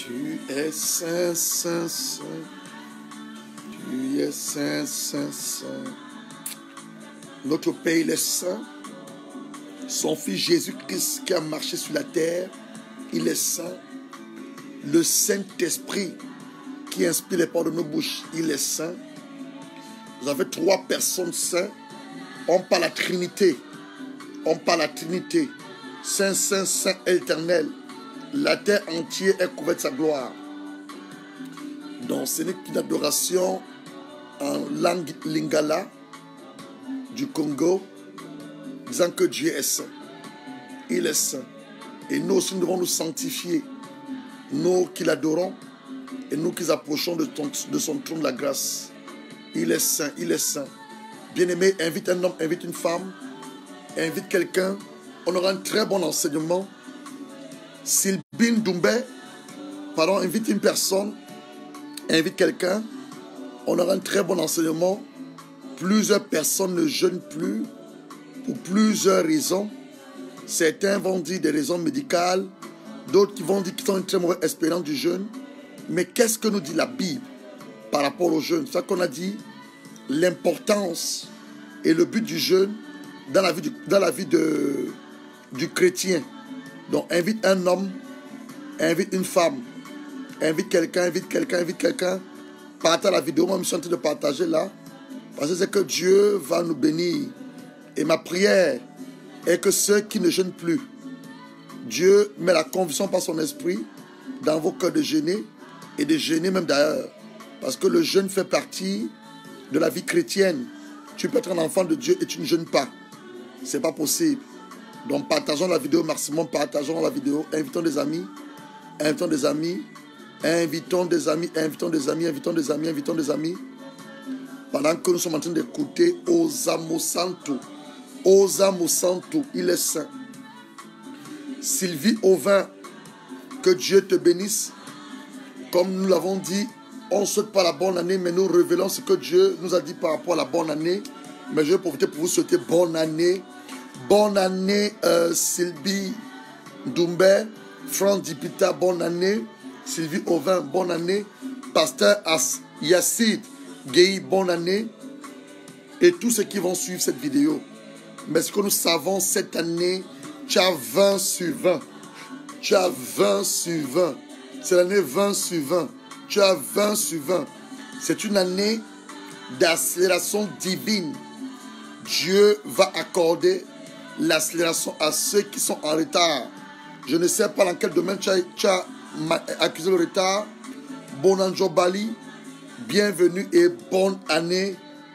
Tu es saint, saint, saint. Tu es saint, saint, saint. Notre Père, il est saint. Son Fils Jésus-Christ qui a marché sur la terre, il est saint. Le Saint-Esprit qui inspire les paroles de nos bouches, il est saint. Vous avez trois personnes saintes. On parle la Trinité. On parle la Trinité. Saint, Saint, Saint éternel. La terre entière est couverte de sa gloire. Donc ce n'est qu'une adoration en langue lingala du Congo, disant que Dieu est saint. Il est saint. Et nous aussi, nous devons nous sanctifier. Nous qui l'adorons et nous qui approchons de son trône de la grâce. Il est saint, il est saint. Bien-aimé, invite un homme, invite une femme, invite quelqu'un. On aura un très bon enseignement. Sylvie Doumbé, pardon, invite une personne, invite quelqu'un. On aura un très bon enseignement. Plusieurs personnes ne jeûnent plus pour plusieurs raisons. Certains vont dire des raisons médicales, d'autres qui vont dire qu'ils ont une très mauvaise expérience du jeûne. Mais qu'est-ce que nous dit la Bible par rapport au jeûne? C'est ça qu'on a dit, l'importance et le but du jeûne dans la vie du chrétien. Donc invite un homme, invite une femme, invite quelqu'un, invite quelqu'un, invite quelqu'un. Partage la vidéo, moi je suis en train de partager là. Parce que c'est que Dieu va nous bénir. Et ma prière est que ceux qui ne jeûnent plus, Dieu met la conviction par son esprit dans vos cœurs de jeûner et de jeûner même d'ailleurs. Parce que le jeûne fait partie de la vie chrétienne. Tu peux être un enfant de Dieu et tu ne jeûnes pas. Ce n'est pas possible. Donc partageons la vidéo maximum, partageons la vidéo, invitons des amis, invitons des amis, invitons des amis, invitons des amis, invitons des amis, invitons des amis. Pendant que nous sommes en train d'écouter Osamo Santo. Osamo Santo, il est saint. Sylvie Auvin, que Dieu te bénisse. Comme nous l'avons dit, on ne souhaite pas la bonne année, mais nous révélons ce que Dieu nous a dit par rapport à la bonne année. Mais je vais profiter pour vous souhaiter bonne année. Bonne année, Sylvie Doumbé, Franck Dipita, bonne année. Sylvie Auvin, bonne année. Pasteur Yacide Gueye, bonne année. Et tous ceux qui vont suivre cette vidéo. Mais ce que nous savons cette année, tu as 20 sur 20. Tu as 20 sur 20. C'est l'année 20 sur 20. Tu as 20 sur 20. C'est une année d'accélération divine. Dieu va accorder l'accélération à ceux qui sont en retard. Je ne sais pas dans quel domaine tu as accusé le retard. Bonanjo Bali, bienvenue et bonne année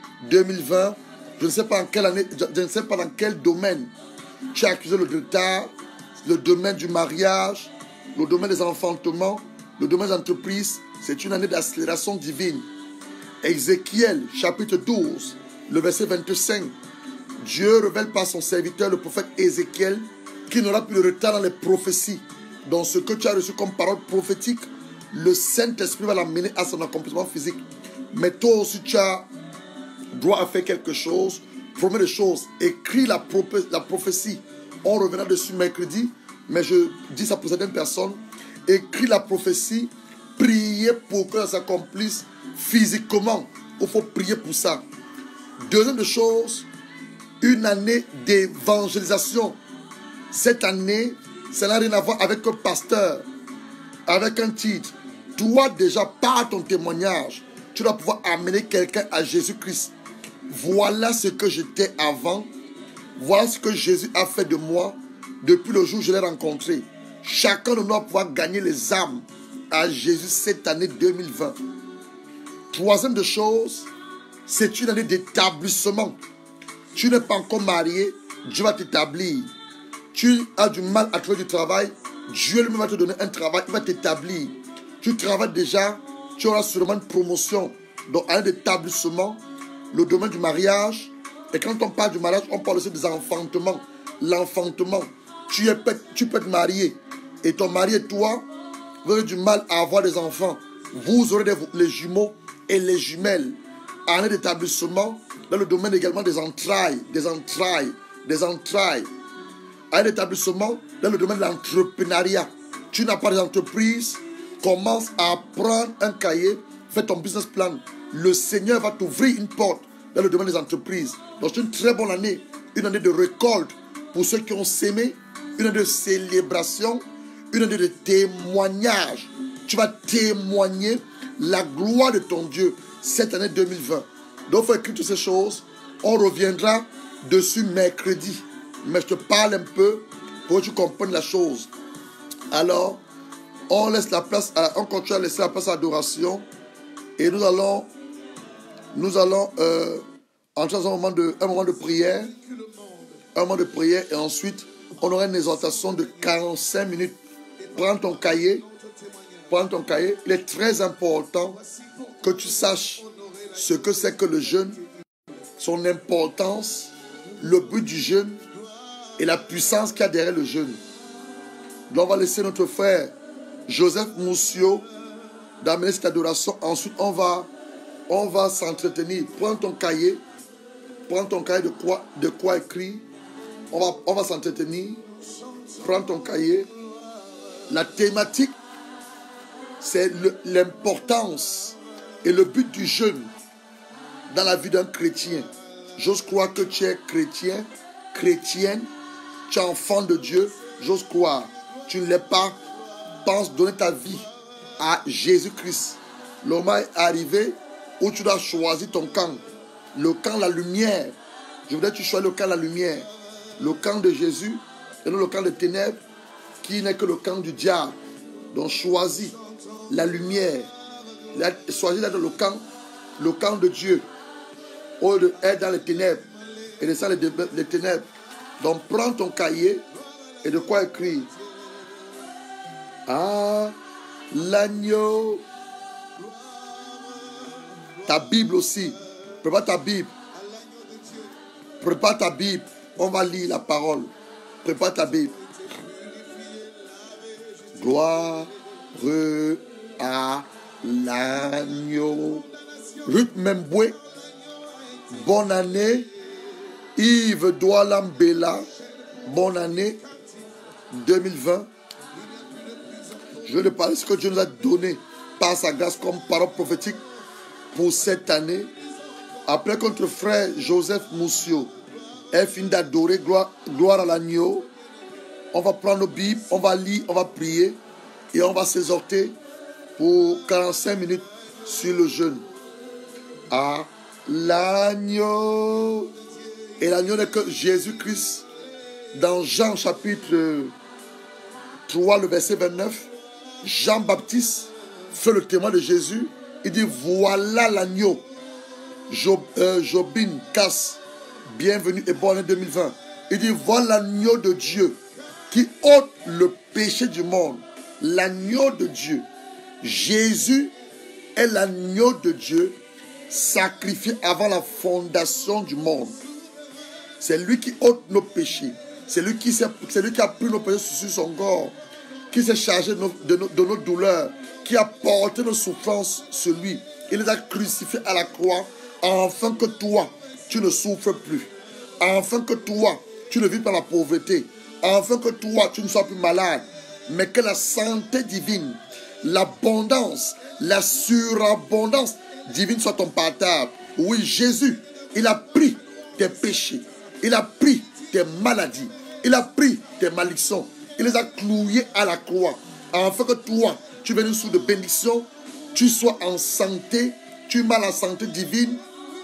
2020. Je ne sais pas en quelle année, je ne sais pas dans quel domaine tu as accusé le retard. Le domaine du mariage, le domaine des enfantements, le domaine des entreprises. C'est une année d'accélération divine. Ézéchiel, chapitre 12, le verset 25. Dieu révèle par son serviteur, le prophète Ézéchiel, qui n'aura plus de retard dans les prophéties. Donc ce que tu as reçu comme parole prophétique, le Saint-Esprit va l'amener à son accomplissement physique. Mais toi aussi, tu as droit à faire quelque chose. Promets des choses. Écris la prophétie. On reviendra dessus mercredi. Mais je dis ça pour certaines personnes. Écris la prophétie. Priez pour que ça s'accomplisse physiquement. Il faut prier pour ça. Deuxième chose, une année d'évangélisation. Cette année, ça n'a rien à voir avec un pasteur, avec un titre. Toi déjà, par ton témoignage, tu dois pouvoir amener quelqu'un à Jésus-Christ. Voilà ce que j'étais avant. Voilà ce que Jésus a fait de moi depuis le jour où je l'ai rencontré. Chacun de nous doit pouvoir gagner les âmes à Jésus cette année 2020. Troisième de chose, c'est une année d'établissement. Tu n'es pas encore marié, Dieu va t'établir. Tu as du mal à trouver du travail, Dieu lui-même va te donner un travail, il va t'établir. Tu travailles déjà, tu auras sûrement une promotion. Donc, année d'établissement, le domaine du mariage. Et quand on parle du mariage, on parle aussi des enfantements. L'enfantement. Tu peux être marié. Et ton mari et toi, vous avez du mal à avoir des enfants. Vous aurez les jumeaux et les jumelles. Année d'établissement, dans le domaine également des entrailles. Année d'établissement, dans le domaine de l'entrepreneuriat. Tu n'as pas d'entreprise, Commence à prendre un cahier, fais ton business plan. Le Seigneur va t'ouvrir une porte dans le domaine des entreprises. Donc c'est une très bonne année, une année de récolte pour ceux qui ont sémé, une année de célébration, une année de témoignage. Tu vas témoigner la gloire de ton Dieu cette année 2020. Donc il faut écrire toutes ces choses. On reviendra dessus mercredi. Mais je te parle un peu pour que tu comprennes la chose. Alors, on laisse la place, on continue à laisser la place à l'adoration. Et nous allons entrer dans un moment de prière. Un moment de prière. Et ensuite, on aura une exhortation de 45 minutes. Prends ton cahier. Il est très important que tu saches ce que c'est que le jeûne, son importance, le but du jeûne et la puissance qu'il y a derrière le jeûne. Donc on va laisser notre frère Joseph Moussio d'amener cette adoration. Ensuite, on va s'entretenir. Prends ton cahier de quoi écrire. On va s'entretenir. Prends ton cahier. La thématique, c'est l'importance et le but du jeûne dans la vie d'un chrétien. J'ose croire que tu es chrétien, chrétienne, tu es enfant de Dieu. J'ose croire. Tu ne l'es pas. Pense donner ta vie à Jésus-Christ. Le moment est arrivé où tu dois choisir ton camp. Le camp de la lumière. Je voudrais que tu choisis le camp de la lumière. Le camp de Jésus et non le camp des ténèbres qui n'est que le camp du diable. Donc choisis la lumière. Choisis d'être le camp de Dieu. Au lieu d'être dans les ténèbres et descendre les ténèbres. Donc prends ton cahier et de quoi écrire. Ah, l'agneau. Ta Bible aussi. Prépare ta Bible. Prépare ta Bible. On va lire la parole. Prépare ta Bible. Gloire à l'agneau. Ruth Memboué. Bonne année. Yves Doualambela. Bonne année 2020. Je vais te parler de ce que Dieu nous a donné par sa grâce comme parole prophétique pour cette année. Après que notre frère Joseph Moussio ait fini d'adorer, gloire à l'agneau, on va prendre nos Bibles, on va lire, on va prier et on va s'exhorter pour 45 minutes sur le jeûne. À l'agneau. Et l'agneau n'est que Jésus-Christ. Dans Jean chapitre 3, le verset 29, Jean-Baptiste fait le témoin de Jésus. Il dit, voilà l'agneau. Jobin Casse, bienvenue et bonne année 2020. Il dit, voilà l'agneau de Dieu qui ôte le péché du monde. L'agneau de Dieu. Jésus est l'agneau de Dieu sacrifié avant la fondation du monde. C'est lui qui ôte nos péchés. C'est lui qui a pris nos péchés sur son corps, qui s'est chargé de nos douleurs, qui a porté nos souffrances sur lui. Il les a crucifiés à la croix, afin que toi, tu ne souffres plus. Afin que toi, tu ne vis pas la pauvreté. Afin que toi, tu ne sois plus malade. Mais que la santé divine, l'abondance, la surabondance divine soit ton partage. Oui, Jésus, il a pris tes péchés. Il a pris tes maladies. Il a pris tes malédictions. Il les a cloués à la croix. Afin que toi, tu viennes sous de bénédiction. Tu sois en santé. Tu as la santé divine.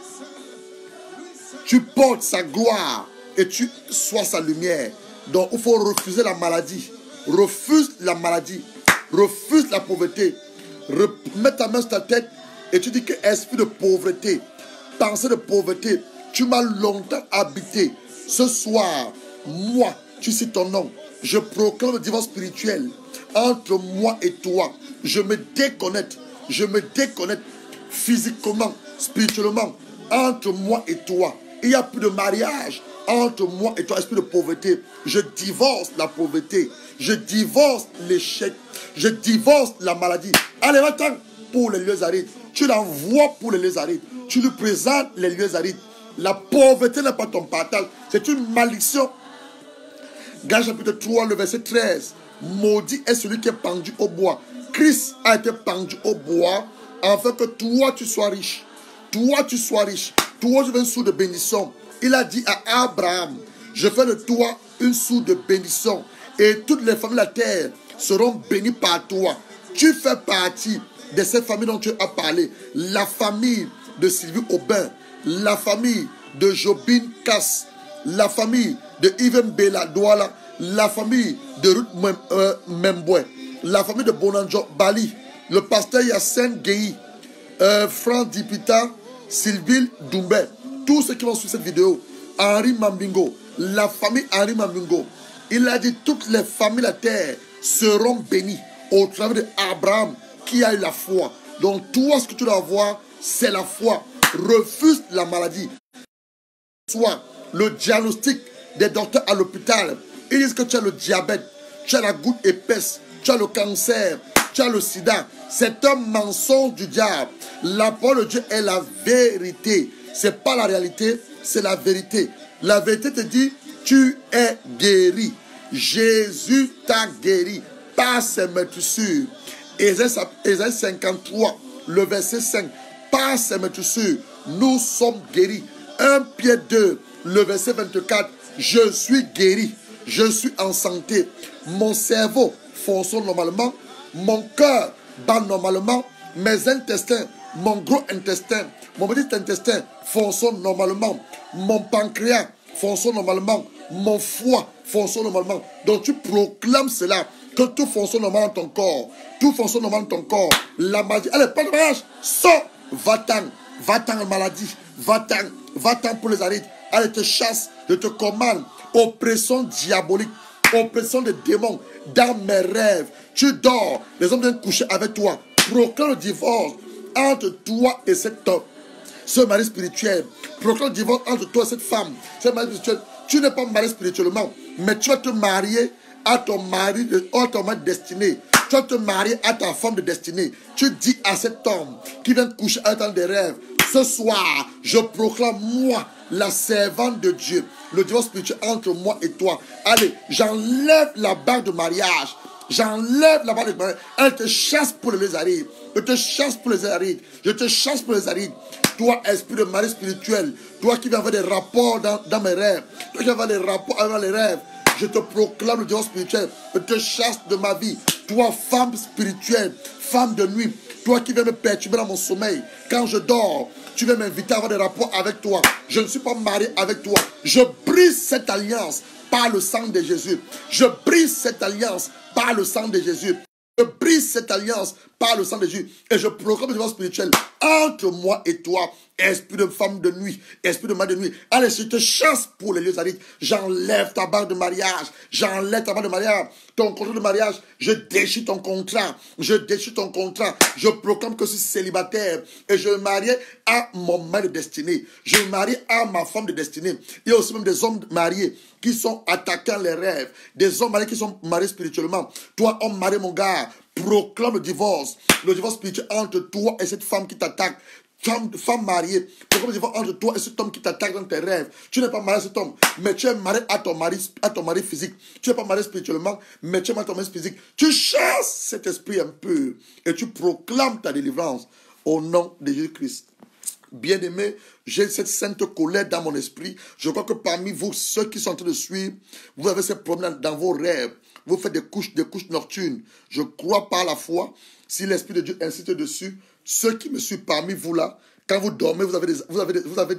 Tu portes sa gloire. Et tu sois sa lumière. Donc il faut refuser la maladie. Refuse la maladie. Refuse la pauvreté. Mets ta main sur ta tête. Et tu dis que esprit de pauvreté. Pensée de pauvreté. Tu m'as longtemps habité. Ce soir, moi, tu cites ton nom. Je proclame le divorce spirituel entre moi et toi. Je me déconnecte. Je me déconnecte physiquement, spirituellement, entre moi et toi. Il n'y a plus de mariage entre moi et toi, esprit de pauvreté. Je divorce la pauvreté. Je divorce l'échec. Je divorce la maladie. Allez, va-t'en pour les lieux arides. Tu l'envoies pour les lieux arides. Tu lui présentes les lieux arides. La pauvreté n'est pas ton partage. C'est une malédiction. Galates chapitre 3, le verset 13. Maudit est celui qui est pendu au bois Christ a été pendu au bois afin que toi tu sois riche. Toi tu sois riche. Toi tu veux une source de bénédiction. Il a dit à Abraham, je fais de toi une source de bénédiction. Et toutes les familles de la terre seront bénies par toi. Tu fais partie de cette famille dont tu as parlé. La famille de Sylvie Aubin, la famille de Jobin Cass, la famille de Yves Bella Douala, la famille de Ruth Memboué, la famille de Bonanjo Bali, le pasteur Yassine Gueye, Franck Dipita, Sylvie Doumbé, tous ceux qui vont suivre cette vidéo, Henri Mambingo, la famille Henri Mambingo. Il a dit toutes les familles de la terre seront bénies au travers d'Abraham qui a eu la foi. Donc toi ce que tu dois avoir, c'est la foi. Refuse la maladie. Soit le diagnostic des docteurs à l'hôpital. Ils disent que tu as le diabète, tu as la goutte épaisse, tu as le cancer, tu as le sida. C'est un mensonge du diable. La parole de Dieu est la vérité. Ce n'est pas la réalité, c'est la vérité. La vérité te dit, tu es guéri. Jésus t'a guéri par ses meurtrissures. Ésaïe 53, le verset 5. Par ses meurtrissures, nous sommes guéris. 1 Pierre 2, le verset 24. Je suis guéri. Je suis en santé. Mon cerveau fonctionne normalement. Mon cœur bat normalement. Mes intestins, mon gros intestin, mon petit intestin fonctionne normalement. Mon pancréas fonctionne normalement. Mon foie fonctionne normalement. Donc tu proclames cela. Que tout fonctionne normalement dans ton corps. Tout fonctionne normalement dans ton corps. La maladie. Allez, pas de mariage. Sors. Va-t'en. Va-t'en en maladie. Va-t'en. Va-t'en pour les arrêts. Allez, te chasse. Je te commande. Oppression diabolique. Oppression des démons. Dans mes rêves. Tu dors. Les hommes viennent coucher avec toi. Proclame le divorce entre toi et cet homme. Ce mari spirituel. Proclame le divorce entre toi et cette femme. Ce mari spirituel. Tu n'es pas marié spirituellement. Mais tu vas te marier à ton mari de destinée. Tu vas te marier à ta femme de destinée. Tu dis à cet homme qui vient coucher avec toi dans des rêves, ce soir, je proclame moi, la servante de Dieu, le divorce spirituel entre moi et toi. Allez, j'enlève la barre de mariage. J'enlève la barre de mariage. Elle te chasse pour les arides. Je te chasse pour les arides. Je te chasse pour les arides. Toi, esprit de mari spirituel, toi qui viens avoir des rapports dans mes rêves, toi qui viens avoir des rapports avec les rêves, je te proclame le divorce spirituel. Je te chasse de ma vie. Toi, femme spirituelle, femme de nuit, toi qui viens me perturber dans mon sommeil. Quand je dors, tu viens m'inviter à avoir des rapports avec toi. Je ne suis pas marié avec toi. Je brise cette alliance par le sang de Jésus. Je brise cette alliance par le sang de Jésus. Je brise cette alliance par le sang de Jésus. Et je proclame le divorce spirituel entre moi et toi. Esprit de femme de nuit, esprit de mari de nuit. Allez, je te chasse pour les lieux arides. J'enlève ta barre de mariage. J'enlève ta barre de mariage. Ton contrat de mariage, je déchire ton contrat. Je déchire ton contrat. Je proclame que je suis célibataire. Et je me marie à mon mari de destinée. Je me marie à ma femme de destinée. Il y a aussi même des hommes mariés qui sont attaquants les rêves. Des hommes mariés qui sont mariés spirituellement. Toi, homme marié, mon gars, proclame le divorce spirituel entre toi et cette femme qui t'attaque. Femme mariée, proclame le divorce entre toi et cet homme qui t'attaque dans tes rêves. Tu n'es pas marié à cet homme, mais tu es marié à ton mari physique. Tu n'es pas marié spirituellement, mais tu es marié à ton mari physique. Tu chasses cet esprit impur et tu proclames ta délivrance au nom de Jésus-Christ. Bien-aimé, j'ai cette sainte colère dans mon esprit. Je crois que parmi vous, ceux qui sont en train de suivre, vous avez ces problèmes dans vos rêves. Vous faites des couches nocturnes. Je crois par la foi, si l'Esprit de Dieu insiste dessus, ceux qui me suivent parmi vous là, quand vous dormez, vous avez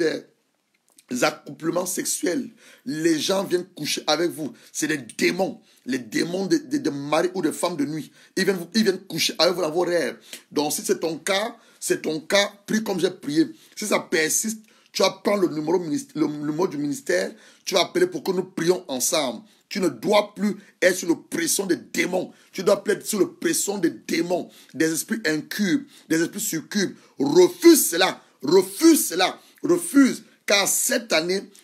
des accouplements sexuels. Les gens viennent coucher avec vous. C'est des démons. Les démons de maris ou de femmes de nuit. Ils viennent coucher avec vous dans vos rêves. Donc si c'est ton cas, prie comme j'ai prié. Si ça persiste, tu vas prendre le numéro du ministère, tu vas appeler pour que nous prions ensemble. Tu ne dois plus être sous l'oppression des démons. Tu dois plus être sous l'oppression des démons, des esprits incubes, des esprits succubes. Refuse cela. Refuse cela. Refuse. Car cette année,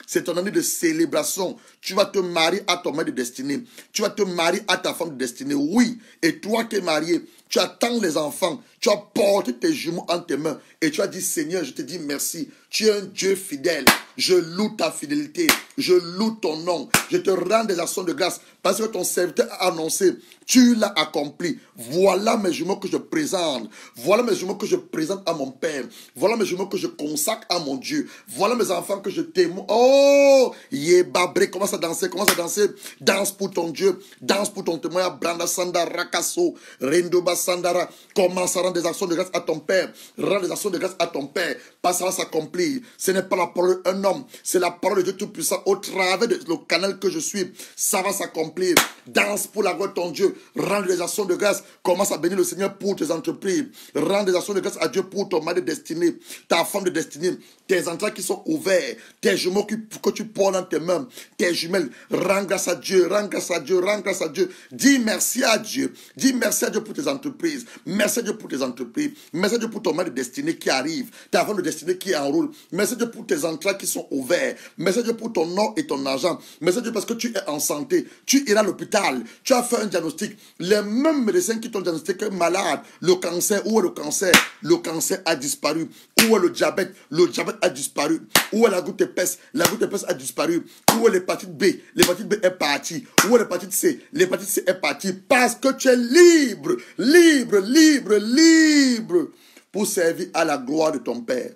C'est ton année de célébration. Tu vas te marier à ton mari de destinée. Tu vas te marier à ta femme de destinée. Oui. Et toi qui es marié, tu attends les enfants. Tu as porté tes jumeaux en tes mains. Et tu as dit, Seigneur, je te dis merci. Tu es un Dieu fidèle. Je loue ta fidélité. Je loue ton nom. Je te rends des actions de grâce. Parce que ton serviteur a annoncé. Tu l'as accompli. Voilà mes jumeaux que je présente. Voilà mes jumeaux que je présente à mon Père. Voilà mes jumeaux que je consacre à mon Dieu. Voilà mes enfants que je témoigne. Oh, Yébabré, commence à danser, commence à danser. Danse pour ton Dieu. Danse pour ton témoin. Branda Sandara Kasso. Rendoba Sandara. Commence à rendre des actions de grâce à ton Père. Rends des actions de grâce à ton Père. Parce que ça va s'accomplir. Ce n'est pas la parole d'un homme. C'est la parole de Dieu Tout-Puissant. Au travers du canal que je suis, ça va s'accomplir. Danse pour la gloire de ton Dieu. Rends des actions de grâce. Commence à bénir le Seigneur pour tes entreprises. Rends des actions de grâce à Dieu pour ton mari de destinée, ta femme de destinée, tes entrailles qui sont ouverts, tes jumeaux que tu portes dans tes mains, tes jumelles. Rends grâce à Dieu, rends grâce à Dieu, rends grâce à Dieu. Dis merci à Dieu. Dis merci à Dieu pour tes entreprises. Merci à Dieu pour tes entreprises. Merci à Dieu pour ton mari de destinée qui arrive, ta femme de destinée qui enroule. Merci à Dieu pour tes entrailles qui sont ouvertes. Merci à Dieu pour ton or et ton argent. Merci à Dieu parce que tu es en santé. Tu iras à l'hôpital. Tu as fait un diagnostic. Les mêmes médecins qui t'ont diagnostiqué malade, le cancer, où est le cancer? Le cancer a disparu. Où est le diabète? Le diabète a disparu. Où est la goutte épaisse? La goutte épaisse a disparu. Où est l'hépatite B? L'hépatite B est partie. Où est l'hépatite C? L'hépatite C est partie. Parce que tu es libre, libre, libre, libre pour servir à la gloire de ton Père.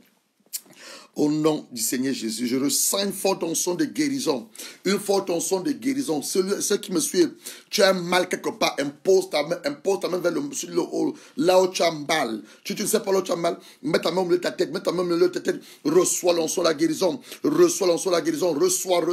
Au nom du Seigneur Jésus, je ressens une forte onction de guérison. Une forte onction de guérison. Ceux qui me suivent, tu as un mal quelque part, impose ta main vers le haut, là où tu as mal. Tu ne sais pas là où tu as mal, mets ta main au milieu de ta tête, mets ta main au milieu de ta tête, reçois l'onction de la guérison. Reçois l'onction de la guérison. Reçois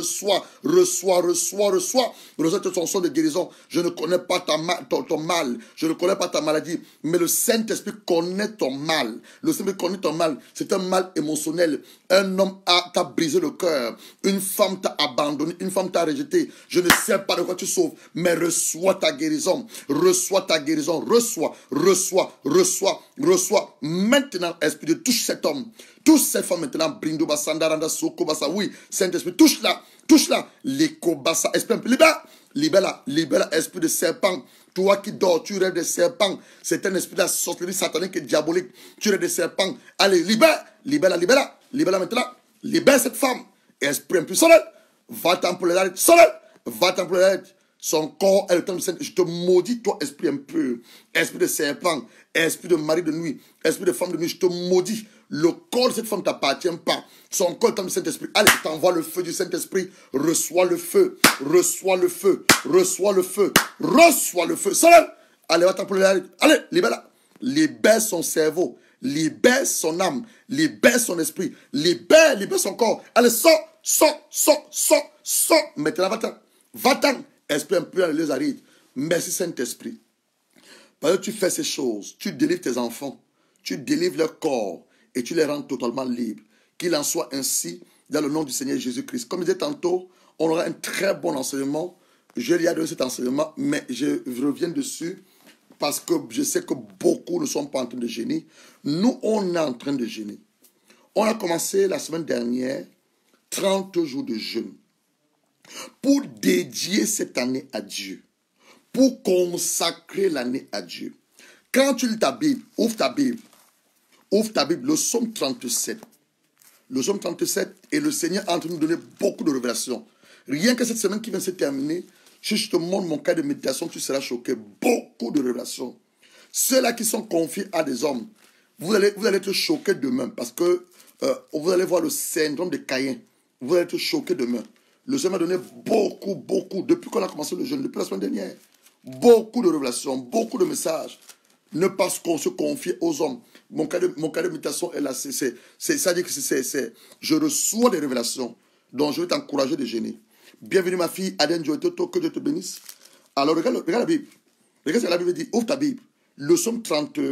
cette onction de guérison. Je ne connais pas ton mal, je ne connais pas ta maladie, mais le Saint-Esprit connaît ton mal. Le Saint-Esprit connaît ton mal. C'est un mal émotionnel. Un homme t'a brisé le cœur. Une femme t'a abandonné. Une femme t'a rejeté. Je ne sais pas de quoi tu souffres, mais reçois ta guérison. Reçois ta guérison. Reçois. Maintenant, Esprit de touche cet homme. Touche cette femme maintenant. Brindo Basandaranda Soko Basa. Oui, Saint-Esprit, touche-la. L'écho Basa. Esprit un peu. Libère-la, esprit de serpent. Toi qui dors, tu rêves de serpent. C'est un esprit de la sorcellerie satanique et diabolique. Tu rêves de serpent. Allez, libère-la maintenant. Libère cette femme. Esprit impur, sonne-le. Va t'employer l'arrêt. Son corps est le temps du Saint. Je te maudis, toi, esprit impur. Esprit de serpent. Esprit de mari de nuit. Esprit de femme de nuit. Je te maudis. Le corps de cette femme ne t'appartient pas. Son corps est le temps du Saint-Esprit. Allez, je t'envoie le feu du Saint-Esprit. Reçois le feu. Sonne-le. Allez, va t'employer l'arrêt. Allez, libère-la. Libère son cerveau. Libère son âme, libère son esprit, libère son corps. Allez, sors. Maintenant, va-t'en. Esprit impur, les arides. Merci Saint-Esprit. Parce que tu fais ces choses, tu délivres tes enfants, tu délivres leur corps et tu les rends totalement libres. Qu'il en soit ainsi dans le nom du Seigneur Jésus-Christ. Comme je disais tantôt, on aura un très bon enseignement. Je lui ai donné cet enseignement, mais je reviens dessus. Parce que je sais que beaucoup ne sont pas en train de jeûner. Nous, on est en train de jeûner. On a commencé la semaine dernière 30 jours de jeûne pour dédier cette année à Dieu, pour consacrer l'année à Dieu. Quand tu lis ta Bible, ouvre ta Bible, le psaume 37. Le psaume 37, et le Seigneur est en train de nous donner beaucoup de révélations. Rien que cette semaine qui vient de se terminer, si je te montre mon cas de méditation, tu seras choqué. Beaucoup de révélations. Ceux-là qui sont confiés à des hommes, vous allez être choqués demain parce que vous allez voir le syndrome de Caïn. Vous allez être choqués demain. Le Seigneur m'a donné beaucoup, depuis qu'on a commencé le jeûne, depuis la semaine dernière. Beaucoup de révélations, beaucoup de messages. Ne pas qu'on se confie aux hommes. Mon cas de méditation est là. C'est-à-dire que je reçois des révélations. Donc je vais t'encourager de jeûner. Bienvenue ma fille Aden Joetoto, que Dieu te bénisse. Alors regarde la Bible. Regarde ce que la Bible dit. Ouvre ta Bible. Le psaume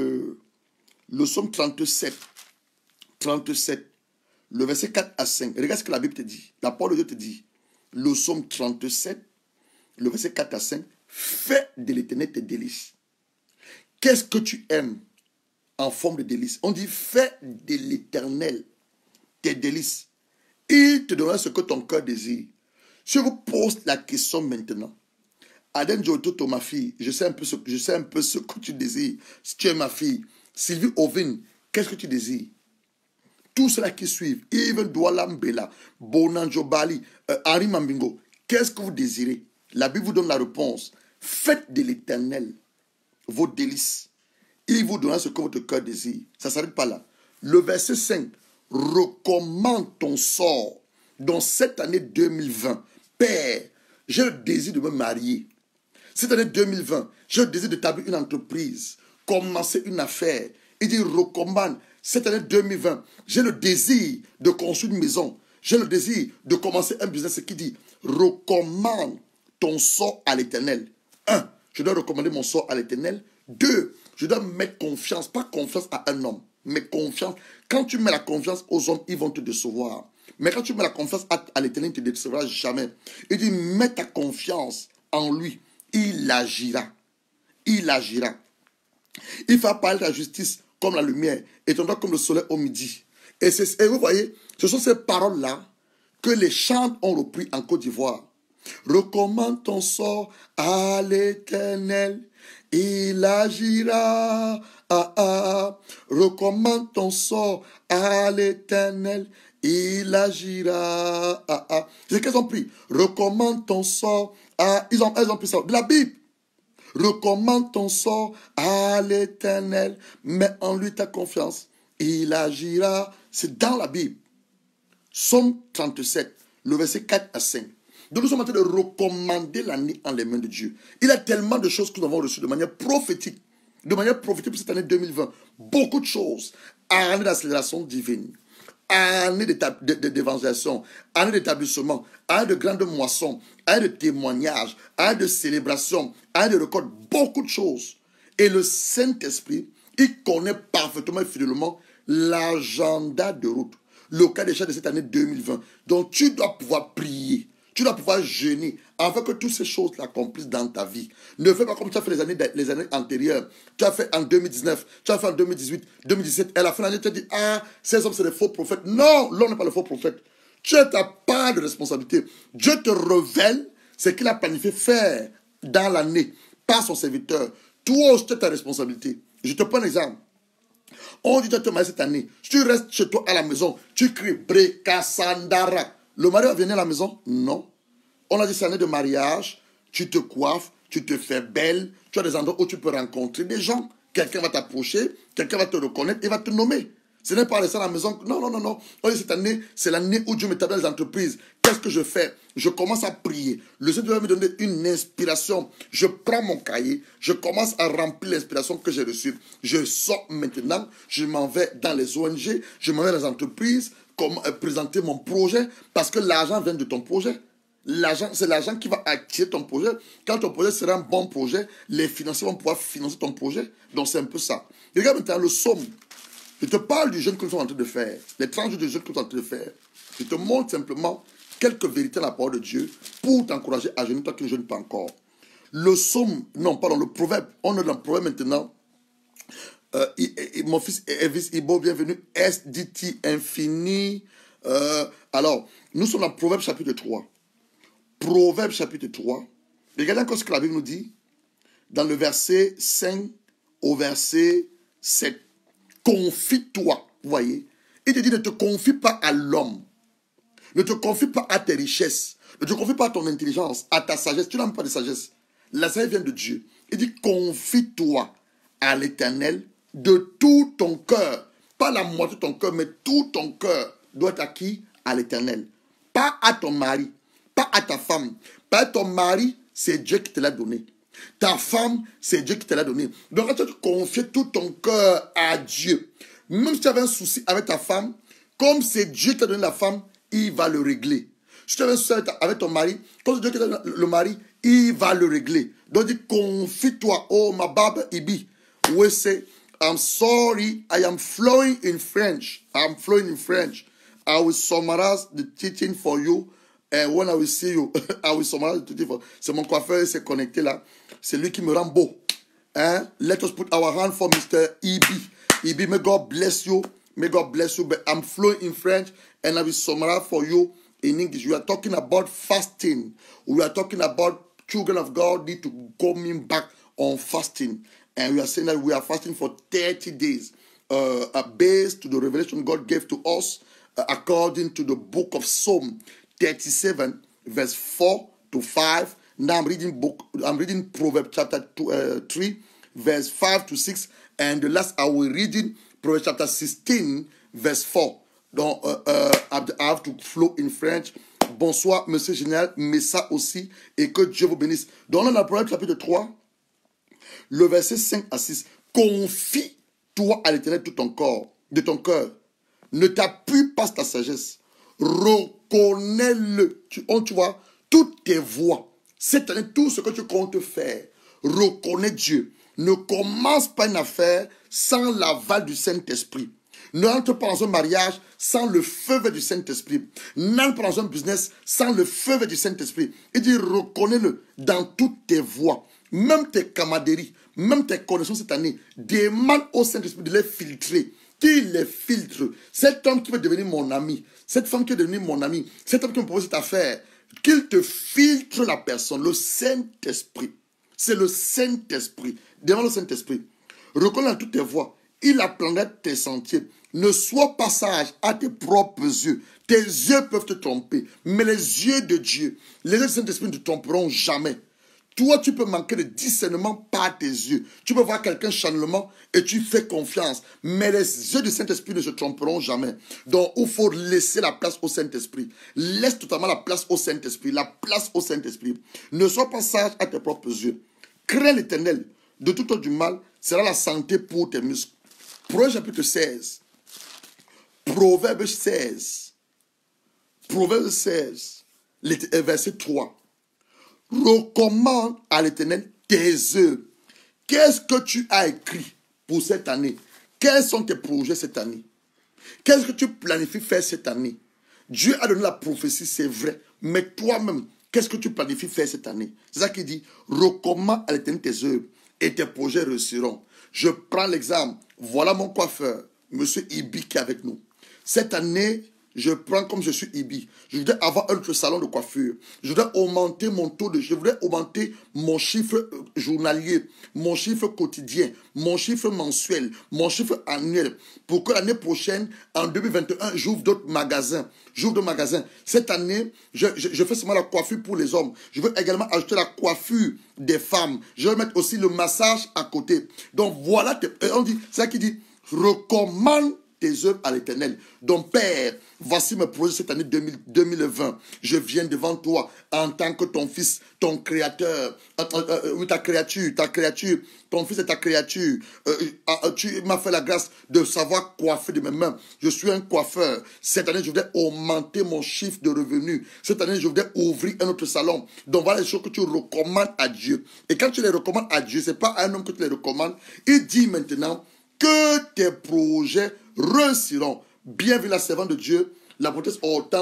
37. 37. Le verset 4 à 5. Regarde ce que la Bible te dit. La parole de Dieu te dit. Le psaume 37. Le verset 4 à 5. Fais de l'Éternel tes délices. Qu'est-ce que tu aimes en forme de délices? On dit fais de l'Éternel tes délices. il te donnera ce que ton cœur désire. Si je vous pose la question maintenant, Aden Joto, ma fille, je sais un peu ce que tu désires. Si tu es ma fille, Sylvie Ovin, qu'est-ce que tu désires? Tous ceux-là qui suivent, Yves Doualambela, Bonanjo Bali, Henri Mambingo, qu'est-ce que vous désirez? La Bible vous donne la réponse. Faites de l'Éternel vos délices. Il vous donnera ce que votre cœur désire. Ça ne s'arrête pas là. Le verset 5, recommande ton sort dans cette année 2020. Père, j'ai le désir de me marier. Cette année 2020, j'ai le désir d'établir une entreprise, commencer une affaire. Il dit, recommande. Cette année 2020, j'ai le désir de construire une maison. J'ai le désir de commencer un business. Ce qui dit, recommande ton sort à l'Éternel. 1, je dois recommander mon sort à l'Éternel. 2, je dois mettre confiance, pas confiance à un homme, mais confiance. Quand tu mets la confiance aux hommes, ils vont te décevoir. Mais quand tu mets la confiance à l'Éternel, il ne te décevra jamais. Il dit, mets ta confiance en lui. Il agira. Il agira. Il va parler de la justice comme la lumière et ton doigt comme le soleil au midi. Et vous voyez, ce sont ces paroles-là que les chants ont repris en Côte d'Ivoire. Recommande ton sort à l'Éternel, il agira. Recommande ton sort à l'Éternel, il agira. C'est qu'elles ont pris. Recommande ton sort à... Elles ont pris ça de la Bible. Recommande ton sort à l'Éternel, mets en lui ta confiance, il agira. C'est dans la Bible. Psaume 37, le verset 4 à 5. Donc nous sommes en train de recommander l'année en les mains de Dieu. Il y a tellement de choses que nous avons reçues de manière prophétique. De manière prophétique pour cette année 2020. Beaucoup de choses. Année d'accélération divine. Année d'évangélisation. Année d'établissement. Année de grande moisson. Année de témoignage. Année de célébration. Année de record. Beaucoup de choses. Et le Saint-Esprit, il connaît parfaitement et fidèlement l'agenda de route. Le cas d'échec de cette année 2020. Donc tu dois pouvoir prier. Tu dois pouvoir jeûner afin que toutes ces choses l'accomplissent dans ta vie. Ne fais pas comme tu as fait les années antérieures. Tu as fait en 2019, tu as fait en 2018, 2017. Et à la fin de l'année, tu as dit, ces hommes, c'est des faux prophètes. Non, l'homme n'est pas le faux prophète. Tu as ta part de responsabilité. Dieu te révèle ce qu'il a planifié faire dans l'année par son serviteur. Toi aussi, tu as ta responsabilité. Je te prends un exemple. On dit, tu as te marié cette année. Si tu restes chez toi à la maison, tu cries, Breka Sandara. Le mari va venir à la maison? Non. On a dit c'est année de mariage, tu te coiffes, tu te fais belle, tu as des endroits où tu peux rencontrer des gens. Quelqu'un va t'approcher, quelqu'un va te reconnaître et va te nommer. Ce n'est pas rester à la maison. Non. On dit cette année, c'est l'année où Dieu m'établit dans les entreprises. Qu'est-ce que je fais? Je commence à prier. Le Seigneur va me donner une inspiration. Je prends mon cahier, je commence à remplir l'inspiration que j'ai reçue. Je sors maintenant, je m'en vais dans les ONG, je m'en vais dans les entreprises, présenter mon projet, parce que l'argent vient de ton projet. C'est l'argent qui va attirer ton projet. Quand ton projet sera un bon projet, les financiers vont pouvoir financer ton projet. Donc c'est un peu ça. Et regarde maintenant le psaume. Je te parle du jeûne que nous sommes en train de faire. Les 30 jours de jeûne que nous sommes en train de faire. Je te montre simplement quelques vérités à la parole de Dieu pour t'encourager à jeûner toi qui ne jeûnes pas encore. Le psaume, le proverbe. On est dans le proverbe maintenant. Mon fils Elvis Ibo, bienvenue. SDT Infini. Alors, nous sommes dans Proverbe chapitre 3. Proverbe chapitre 3. Regardez encore ce que la Bible nous dit. Dans le verset 5 au verset 7. Confie-toi. Vous voyez. Il te dit ne te confie pas à l'homme. Ne te confie pas à tes richesses. Ne te confie pas à ton intelligence, à ta sagesse. Tu n'as pas de sagesse. La sagesse vient de Dieu. Il dit confie-toi à l'Éternel de tout ton cœur. Pas la moitié de ton cœur, mais tout ton cœur doit être acquis à l'Éternel. Pas à ton mari, pas à ta femme. Pas à ton mari, c'est Dieu qui te l'a donné. Ta femme, c'est Dieu qui te l'a donné. Donc, quand tu confies tout ton cœur à Dieu, même si tu avais un souci avec ta femme, comme c'est Dieu qui t'a donné la femme, il va le régler. Si tu avais un souci avec ton mari, comme c'est Dieu qui t'a donné le mari, il va le régler. Donc, dis, confie-toi. Oh, ma baba, Ibi. We say, I'm sorry, I am flowing in French. I'm flowing in French. I will summarize the teaching for you. And when I will see you, I will summarize the teaching for you. C'est mon coiffeur, il s'est connecté là. C'est lui qui me rend beau. Hein? Let us put our hand for Mr. Ibi. Ibi, may God bless you. May God bless you. But I'm flowing in French and I will summarize for you in English. We are talking about fasting. We are talking about children of God need to coming back on fasting. And we are saying that we are fasting for 30 days. Based to the revelation God gave to us according to the book of Psalm 37, verse 4 to 5. Now I'm reading Proverbs chapter 3, verse 5 to 6. And the last I will reading Proverbs chapter 16, verse 4. Donc, I have to flow in French. Bonsoir, Monsieur Général, mais ça aussi, et que Dieu vous bénisse. Dans le Proverbe chapitre 3, le verset 5 à 6. Confie-toi à l'Éternel tout ton corps, de ton cœur. Ne t'appuie pas sur ta sagesse. Reconnais-le. Tu vois, toutes tes voies. Cette année, tout ce que tu comptes faire, reconnais Dieu. Ne commence pas une affaire sans l'aval du Saint-Esprit. N'entre pas dans un mariage sans le feu vert du Saint-Esprit. N'entre pas dans un business sans le feu vert du Saint-Esprit. Il dit, reconnais-le dans toutes tes voies. Même tes camaraderies, même tes connaissances cette année. Demande au Saint-Esprit de les filtrer. Qu'il les filtre. Cet homme qui veut devenir mon ami, cette femme qui veut devenir mon ami, cet homme qui me propose cette affaire, qu'il te filtre la personne. Le Saint-Esprit. C'est le Saint-Esprit. Demande au Saint-Esprit. Reconnais dans toutes tes voies. Il apprendra tes sentiers. Ne sois pas sage à tes propres yeux. Tes yeux peuvent te tromper. Mais les yeux de Dieu, les yeux du Saint-Esprit ne te tromperont jamais. Toi, tu peux manquer de discernement par tes yeux. Tu peux voir quelqu'un chanellement et tu fais confiance. Mais les yeux du Saint-Esprit ne se tromperont jamais. Donc, il faut laisser la place au Saint-Esprit. Laisse totalement la place au Saint-Esprit. La place au Saint-Esprit. Ne sois pas sage à tes propres yeux. Crains l'Éternel. De tout du mal sera la santé pour tes muscles. Proverbe chapitre 16. Proverbe 16. Proverbe 16. Verset 3. Recommande à l'Éternel tes œuvres. Qu'est-ce que tu as écrit pour cette année? Quels sont tes projets cette année? Qu'est-ce que tu planifies faire cette année? Dieu a donné la prophétie, c'est vrai. Mais toi-même, qu'est-ce que tu planifies faire cette année? C'est ça qu'il dit. Recommande à l'Éternel tes œuvres et tes projets réussiront. Je prends l'exemple. Voilà mon coiffeur, Monsieur Ibi, qui est avec nous. Cette année, je prends comme je suis Ibi. Je voudrais avoir un autre salon de coiffure. Je voudrais augmenter mon taux de... Je voudrais augmenter mon chiffre journalier, mon chiffre quotidien, mon chiffre mensuel, mon chiffre annuel. Pour que l'année prochaine, en 2021, j'ouvre d'autres magasins. Cette année, je fais seulement la coiffure pour les hommes. Je veux également ajouter la coiffure des femmes. Je veux mettre aussi le massage à côté. Donc voilà, on dit, c'est ça qui dit, recommande tes œuvres à l'Éternel. Donc Père, voici mes projets cette année 2020. Je viens devant toi en tant que ton fils, ton créateur, ta créature, ton fils et ta créature. Tu m'as fait la grâce de savoir coiffer de mes mains. Je suis un coiffeur. Cette année, je voudrais augmenter mon chiffre de revenus. Cette année, je voudrais ouvrir un autre salon. Donc voilà les choses que tu recommandes à Dieu. Et quand tu les recommandes à Dieu, ce n'est pas à un homme que tu les recommandes. Il dit maintenant que tes projets réussiront. Bienvenue la servante de Dieu, la prophétesse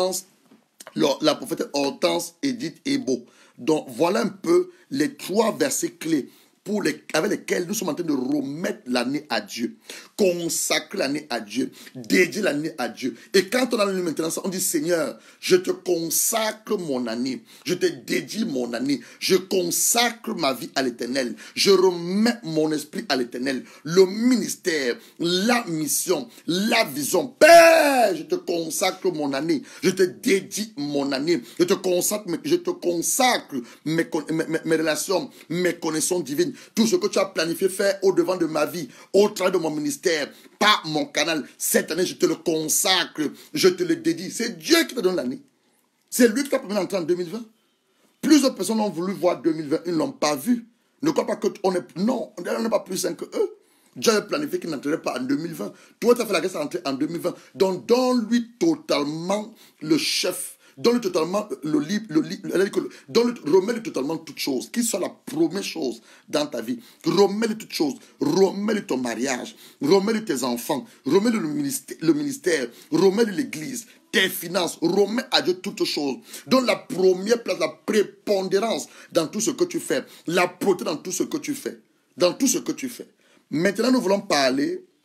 Hortense Edith Ebo. Donc voilà un peu les 3 versets clés avec lesquels nous sommes en train de remettre l'année à Dieu. Consacrer l'année à Dieu. Dédier l'année à Dieu. Et quand on a l'année maintenant, on dit Seigneur, je te consacre mon année. Je te dédie mon année. Je consacre ma vie à l'Éternel. Je remets mon esprit à l'Éternel. Le ministère, la mission, la vision. Père, je te consacre mon année. Je te dédie mon année. Je te consacre mes relations, mes connaissances divines. Tout ce que tu as planifié faire au-devant de ma vie, au travers de mon ministère, par mon canal. Cette année, je te le consacre. Je te le dédie. C'est Dieu qui te donne l'année. C'est lui qui t'a permis d'entrer en 2020. Plusieurs personnes ont voulu voir 2020. Ils ne l'ont pas vu. Ne crois pas qu'on est... Non, on n'est pas plus sain que eux. Dieu avait planifié qu'il n'entrerait pas en 2020. Toi, tu as fait la grâce d'entrer en 2020. Donc, donne-lui totalement le chef. Donne-lui totalement remets-lui totalement toutes choses. Qu'il soit la première chose dans ta vie. Remets-lui toutes choses. Remets-lui ton mariage. Remets-lui tes enfants. Remets-lui le ministère. Remets-lui l'église. Tes finances. Remets à Dieu toutes choses. Donne la première place, la prépondérance dans tout ce que tu fais. La protéine dans tout ce que tu fais. Dans tout ce que tu fais. Maintenant, nous voulons parler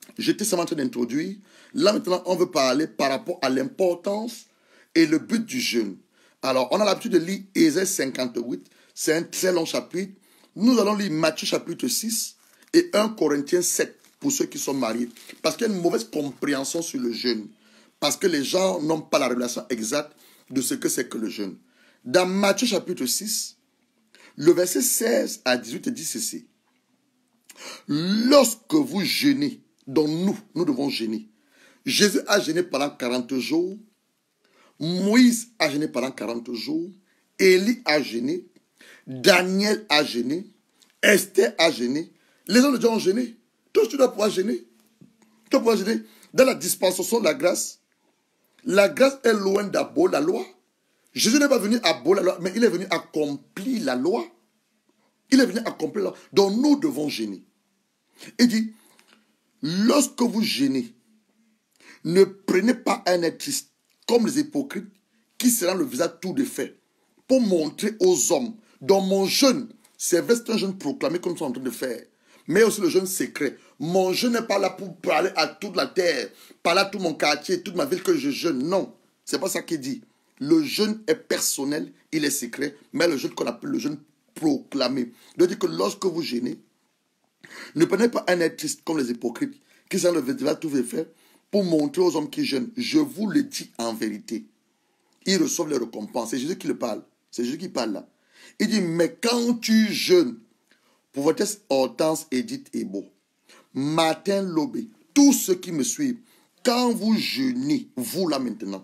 J'étais seulement en train d'introduire. Là, maintenant, on veut parler par rapport à l'importance et le but du jeûne. Alors, on a l'habitude de lire Ésaïe 58. C'est un très long chapitre. Nous allons lire Matthieu chapitre 6 et 1 Corinthiens 7 pour ceux qui sont mariés. Parce qu'il y a une mauvaise compréhension sur le jeûne. Parce que les gens n'ont pas la révélation exacte de ce que c'est que le jeûne. Dans Matthieu chapitre 6, le verset 16 à 18 dit ceci. Lorsque vous jeûnez, dont nous devons jeûner. Jésus a jeûné pendant 40 jours. Moïse a jeûné pendant 40 jours. Élie a jeûné. Daniel a jeûné. Esther a jeûné. Les hommes de Dieu ont jeûné. Toi, tu dois pouvoir jeûner. Tu dois pouvoir jeûner. Dans la dispensation de la grâce est loin d'abolir la loi. Jésus n'est pas venu abolir la loi, mais il est venu accomplir la loi. Il est venu accomplir la loi. Donc nous devons jeûner. Il dit, lorsque vous jeûnez, ne prenez pas un air triste, comme les hypocrites, qui se rendent le visage tout défait, pour montrer aux hommes, dans mon jeûne, c'est un jeûne proclamé comme nous sommes en train de faire, mais aussi le jeûne secret. Mon jeûne n'est pas là pour parler à toute la terre, parler à tout mon quartier, toute ma ville que je jeûne. Non, c'est pas ça qu'il dit. Le jeûne est personnel, il est secret, mais le jeûne qu'on appelle le jeûne proclamé. Il dit que lorsque vous jeûnez, ne prenez pas un air triste comme les hypocrites qui sont le visage tout fait pour montrer aux hommes qui jeûnent. Je vous le dis en vérité. Ils reçoivent les récompenses. C'est Jésus qui le parle. C'est Jésus qui parle là. Il dit, mais quand tu jeûnes, pour votre test Hortense, Edith et Beau, Martin Lobé, tous ceux qui me suivent, quand vous jeûnez, vous là maintenant,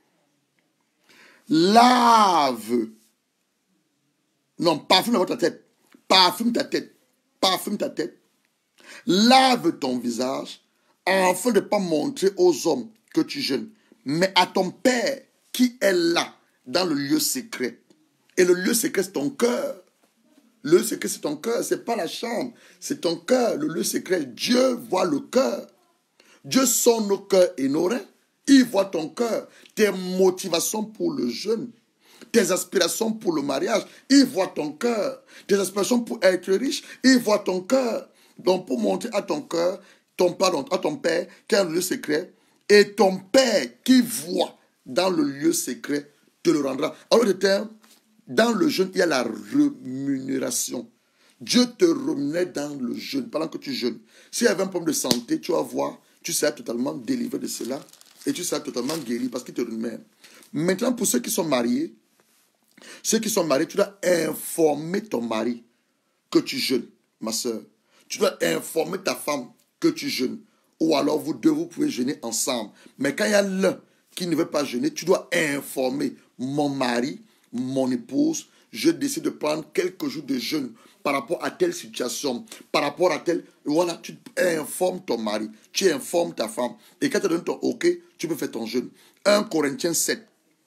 parfume votre tête, parfume ta tête, lave ton visage, afin de ne pas montrer aux hommes que tu jeûnes, mais à ton Père qui est là, dans le lieu secret. Et le lieu secret, c'est ton cœur. Le lieu secret, c'est ton cœur, ce n'est pas la chambre, c'est ton cœur, le lieu secret. Dieu voit le cœur. Dieu sonde nos cœurs et nos reins. Il voit ton cœur, tes motivations pour le jeûne, tes aspirations pour le mariage. Il voit ton cœur, tes aspirations pour être riche. Il voit ton cœur. Donc, pour montrer à ton cœur, à ton Père, qui est dans le lieu secret, et ton Père qui voit dans le lieu secret te le rendra. En d'autres termes, dans le jeûne, il y a la rémunération. Dieu te rémunère dans le jeûne, pendant que tu jeûnes. S'il y avait un problème de santé, tu vas voir, tu seras totalement délivré de cela et tu seras totalement guéri parce qu'il te rémunère. Maintenant, pour ceux qui sont mariés, tu dois informer ton mari que tu jeûnes, ma soeur. Tu dois informer ta femme que tu jeûnes. Ou alors vous deux, vous pouvez jeûner ensemble. Mais quand il y a l'un qui ne veut pas jeûner, tu dois informer mon mari, mon épouse, je décide de prendre quelques jours de jeûne par rapport à telle situation, par rapport à telle... Voilà, tu informes ton mari, tu informes ta femme. Et quand tu donnes ton OK, tu peux faire ton jeûne. 1 Corinthiens 7,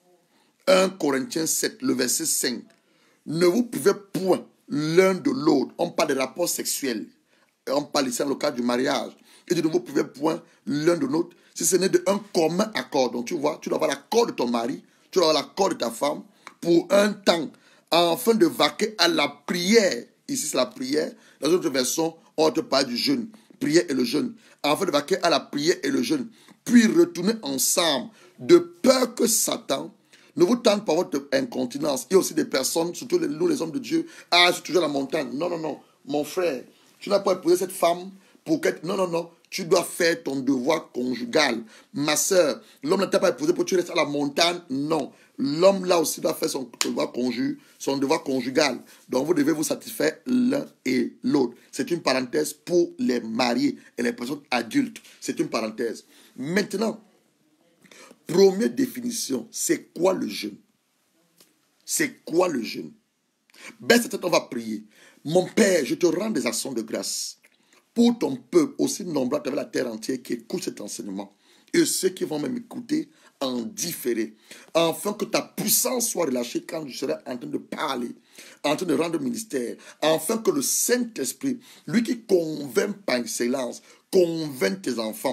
le verset 5. Ne vous pouvez point l'un de l'autre. On parle de rapports sexuels. On parle ici dans le cas du mariage. Et de nouveau, vous pouvez point l'un de l'autre si ce n'est d'un commun accord. Donc tu vois, tu dois avoir l'accord de ton mari, tu dois avoir l'accord de ta femme pour un temps, afin de vaquer à la prière. Ici, c'est la prière. Dans d'autres versions, on te parle du jeûne. Prière et le jeûne. Afin de vaquer à la prière et le jeûne. Puis retourner ensemble, de peur que Satan ne vous tente par votre incontinence. Il y a aussi des personnes, surtout nous les hommes de Dieu, je suis toujours à la montagne. Non, non, non. Mon frère, tu n'as pas épouser cette femme pour qu'elle... Non, non, non. Tu dois faire ton devoir conjugal. Ma soeur, l'homme ne t'a pas épousé pour que tu restes à la montagne. Non. L'homme là aussi doit faire son devoir conjugal. Donc vous devez vous satisfaire l'un et l'autre. C'est une parenthèse pour les mariés et les personnes adultes. C'est une parenthèse. Maintenant, première définition, c'est quoi le jeûne? C'est quoi le jeûne? Ben, c'est on va prier. Mon Père, je te rends des actions de grâce pour ton peuple, aussi nombreux à travers la terre entière qui écoute cet enseignement. Et ceux qui vont même écouter en différé. Afin que ta puissance soit relâchée quand je serai en train de parler, en train de rendre ministère. Afin que le Saint-Esprit, lui qui convainc par excellence, convainc tes enfants,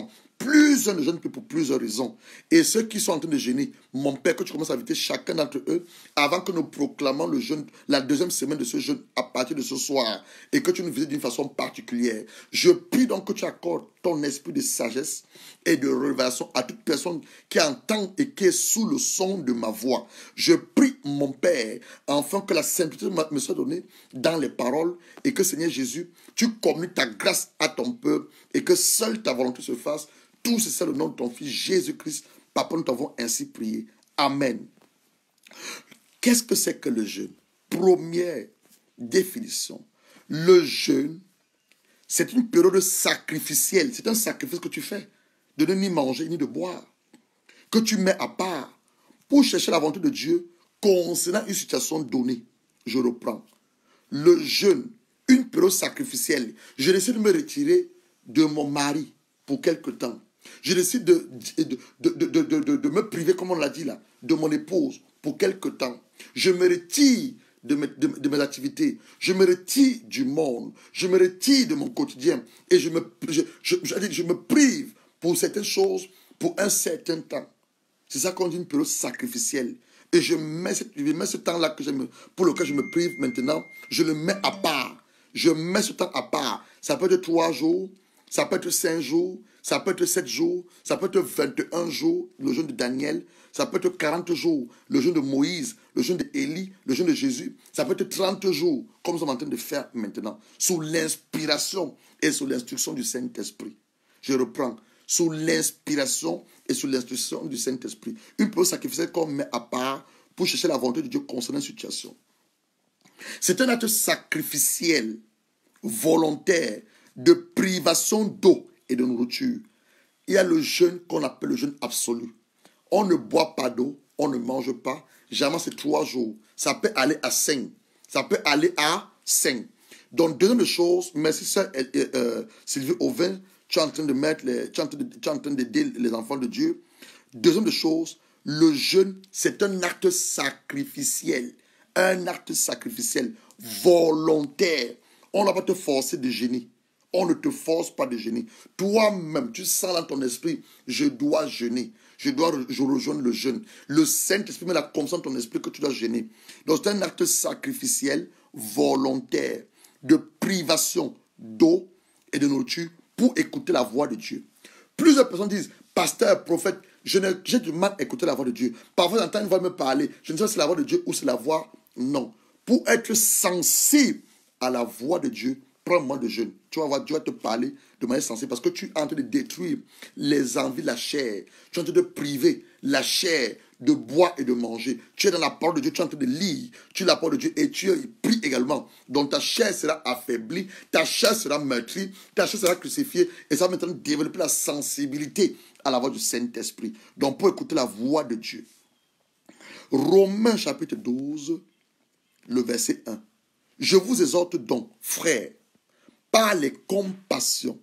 Plusieurs ne jeûnent que pour plusieurs raisons. Et ceux qui sont en train de jeûner, mon Père, que tu commences à inviter chacun d'entre eux, avant que nous proclamons le jeûne, la deuxième semaine de ce jeûne, à partir de ce soir, et que tu nous visites d'une façon particulière. Je prie donc que tu accordes ton esprit de sagesse et de révélation à toute personne qui entend et qui est sous le son de ma voix. Je prie, mon Père, afin que la simplicité me soit donnée dans les paroles, et que, Seigneur Jésus, tu communiques ta grâce à ton peuple, et que seule ta volonté se fasse. Tout c'est le nom de ton Fils Jésus-Christ. Papa, nous t'avons ainsi prié. Amen. Qu'est-ce que c'est que le jeûne? Première définition. Le jeûne, c'est une période sacrificielle. C'est un sacrifice que tu fais. De ne ni manger ni de boire. Que tu mets à part pour chercher la volonté de Dieu concernant une situation donnée. Je reprends. Le jeûne, une période sacrificielle. Je décide de me retirer de mon mari pour quelque temps. Je décide de me priver, comme on l'a dit là, de mon épouse pour quelque temps. Je me retire de mes activités. Je me retire du monde. Je me retire de mon quotidien. Et je me prive pour certaines choses pour un certain temps. C'est ça qu'on dit une période sacrificielle. Et je mets ce temps-là pour lequel je me prive maintenant, je le mets à part. Je mets ce temps à part. Ça peut être 3 jours, ça peut être 5 jours, ça peut être 7 jours, ça peut être 21 jours, le jeûne de Daniel, ça peut être 40 jours, le jeûne de Moïse, le jeûne d'Élie, le jeûne de Jésus, ça peut être 30 jours, comme nous sommes en train de faire maintenant, sous l'inspiration et sous l'instruction du Saint-Esprit. Je reprends, sous l'inspiration et sous l'instruction du Saint-Esprit. Une période sacrificielle qu'on met à part pour chercher la volonté de Dieu concernant une situation. C'est un acte sacrificiel, volontaire, de privation d'eau et de nourriture. Il y a le jeûne qu'on appelle le jeûne absolu. On ne boit pas d'eau, on ne mange pas. Jamais c'est 3 jours. Ça peut aller à 5. Ça peut aller à 5. Donc, deuxième chose, merci sœur Sylvie Auvin, tu es en train de mettre tu es en train d'aider les enfants de Dieu. Deuxième chose, le jeûne, c'est un acte sacrificiel. Un acte sacrificiel volontaire. On ne va pas te forcer de jeûner. On ne te force pas de jeûner. Toi-même, tu sens dans ton esprit, je dois jeûner. Je rejoindre le jeûne. Le Saint-Esprit met la conscience dans ton esprit que tu dois jeûner. Donc c'est un acte sacrificiel, volontaire, de privation d'eau et de nourriture pour écouter la voix de Dieu. Plusieurs personnes disent, pasteur, prophète, j'ai du mal à écouter la voix de Dieu. Parfois, j'entends une voix me parler. Je ne sais pas si c'est la voix de Dieu ou c'est la voix. Non. Pour être sensible à la voix de Dieu, prends un moment de jeûne. Tu vas voir, Dieu va te parler de manière sensée parce que tu es en train de détruire les envies de la chair. Tu es en train de priver la chair de boire et de manger. Tu es dans la parole de Dieu, tu es en train de lire. Tu es la parole de Dieu et tu pries également. Donc ta chair sera affaiblie, ta chair sera meurtrie, ta chair sera crucifiée et ça va maintenant développer la sensibilité à la voix du Saint-Esprit. Donc pour écouter la voix de Dieu. Romains chapitre 12, le verset 1. Je vous exhorte donc, frères, par les compassions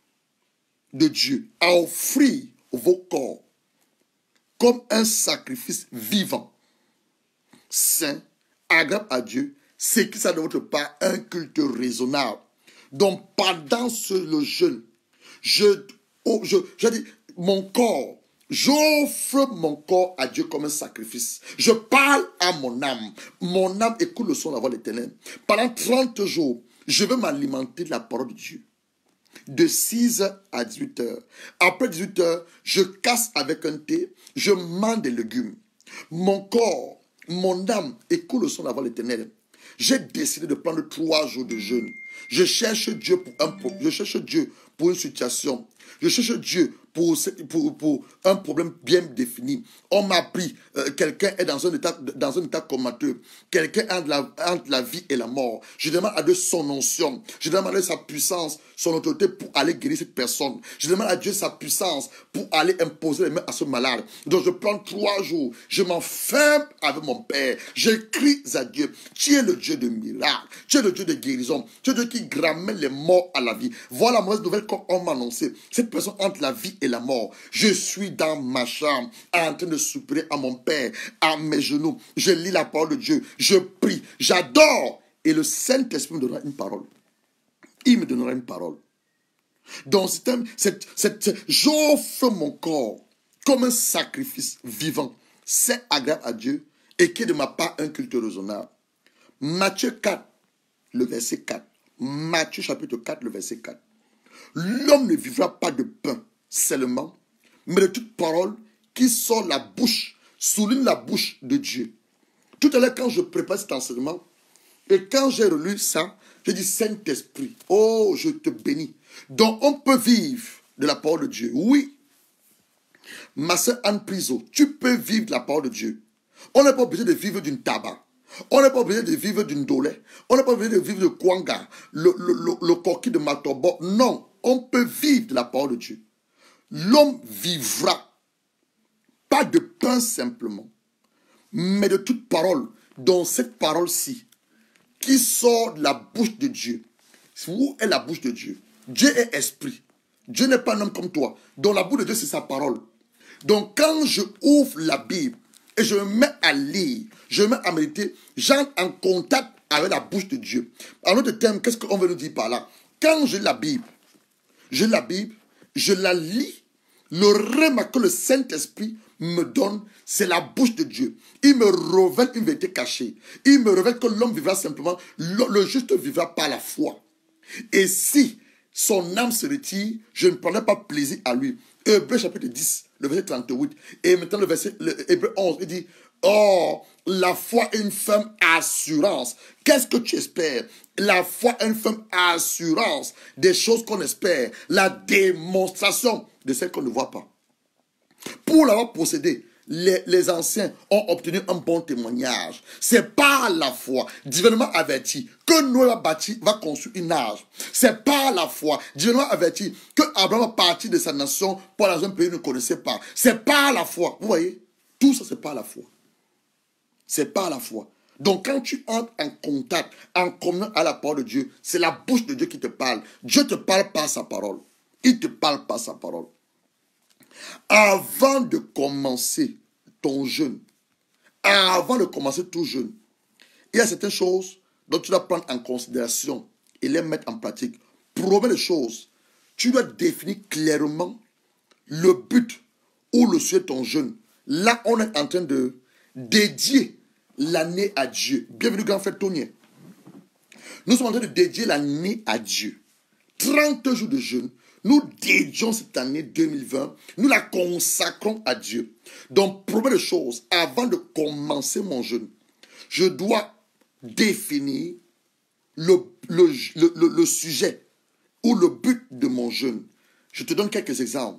de Dieu, à offrir vos corps comme un sacrifice vivant, saint, agréable à Dieu, c'est qui ça de votre part un culte raisonnable. Donc pendant le jeûne, je dis mon corps, j'offre mon corps à Dieu comme un sacrifice. Je parle à mon âme. Mon âme écoute le son de la voix de l'Éternel. Pendant 30 jours, je vais m'alimenter de la parole de Dieu. De 6h à 18h. Après 18h, je casse avec un thé, je mange des légumes. Mon corps, mon âme écoute le son de la voix de l'Éternel. J'ai décidé de prendre 3 jours de jeûne. Je cherche Dieu pour une situation. Je cherche Dieu pour un problème bien défini. On m'a appris, quelqu'un est dans un état comateux. Quelqu'un est entre la vie et la mort. Je demande à Dieu son onction. Je demande à Dieu sa puissance, son autorité pour aller guérir cette personne. Je demande à Dieu sa puissance pour aller imposer les mains à ce malade. Donc je prends 3 jours. Je m'enferme avec mon Père. J'écris à Dieu. Tu es le Dieu de miracles. Tu es le Dieu de guérison. Tu es le Dieu qui ramène les morts à la vie. Voilà la mauvaise nouvelle qu'on m'a annoncée. Cette personne entre la vie et la mort. Je suis dans ma chambre en train de soupirer à mon Père, à mes genoux. Je lis la parole de Dieu. Je prie. J'adore. Et le Saint-Esprit me donnera une parole. Il me donnera une parole. Donc, j'offre mon corps comme un sacrifice vivant, c'est agréable à Dieu et qui est de ma part un culte raisonnable. Matthieu 4, le verset 4. Matthieu chapitre 4, le verset 4. L'homme ne vivra pas de pain seulement, mais de toute parole qui sort la bouche, souligne la bouche de Dieu. Tout à l'heure, quand je prépare cet enseignement, et quand j'ai relu ça, j'ai dit Saint-Esprit, oh, je te bénis. Donc, on peut vivre de la parole de Dieu. Oui, ma soeur Anne Priso, tu peux vivre de la parole de Dieu. On n'est pas obligé de vivre d'une tabac. On n'est pas obligé de vivre d'une dolé. On n'est pas obligé de vivre de Kwanga, le coquille de Matobo. Non, on peut vivre de la parole de Dieu. L'homme vivra, pas de pain simplement, mais de toute parole, dont cette parole-ci, qui sort de la bouche de Dieu. Où est la bouche de Dieu? Dieu est esprit. Dieu n'est pas un homme comme toi. Donc la bouche de Dieu, c'est sa parole. Donc quand je ouvre la Bible et je me mets à lire, je me mets à méditer, j'entre en contact avec la bouche de Dieu. En d'autres termes, qu'est-ce qu'on veut nous dire par là? Quand j'ai la Bible, je la lis, le rêve que le Saint-Esprit me donne, c'est la bouche de Dieu. Il me révèle une vérité cachée. Il me révèle que l'homme vivra simplement, le juste vivra par la foi. Et si son âme se retire, je ne prendrai pas plaisir à lui. Hébreu chapitre 10, le verset 38. Et maintenant le verset, Hébreu 11, il dit, oh, la foi est une ferme assurance. Qu'est-ce que tu espères? La foi est une ferme assurance des choses qu'on espère. La démonstration de celles qu'on ne voit pas. Pour l'avoir possédé, les anciens ont obtenu un bon témoignage. C'est par la foi, divinement averti, que Noé va construire une arche. C'est par la foi, divinement averti, que Abraham a parti de sa nation pour dans un pays qu'il ne connaissait pas. C'est par la foi. Vous voyez, tout ça c'est par la foi. C'est par la foi. Donc quand tu entres en contact, en communion à la parole de Dieu, c'est la bouche de Dieu qui te parle. Dieu te parle par sa parole. Il te parle par sa parole. Avant de commencer ton jeûne, avant de commencer tout jeûne, il y a certaines choses dont tu dois prendre en considération et les mettre en pratique. Première chose, tu dois définir clairement le but ou le sujet de ton jeûne. Là, on est en train de dédier l'année à Dieu. Bienvenue, grand frère Tony. Nous sommes en train de dédier l'année à Dieu. 30 jours de jeûne. Nous dédions cette année 2020, nous la consacrons à Dieu. Donc, première chose, avant de commencer mon jeûne, je dois définir le sujet ou le but de mon jeûne. Je te donne quelques exemples.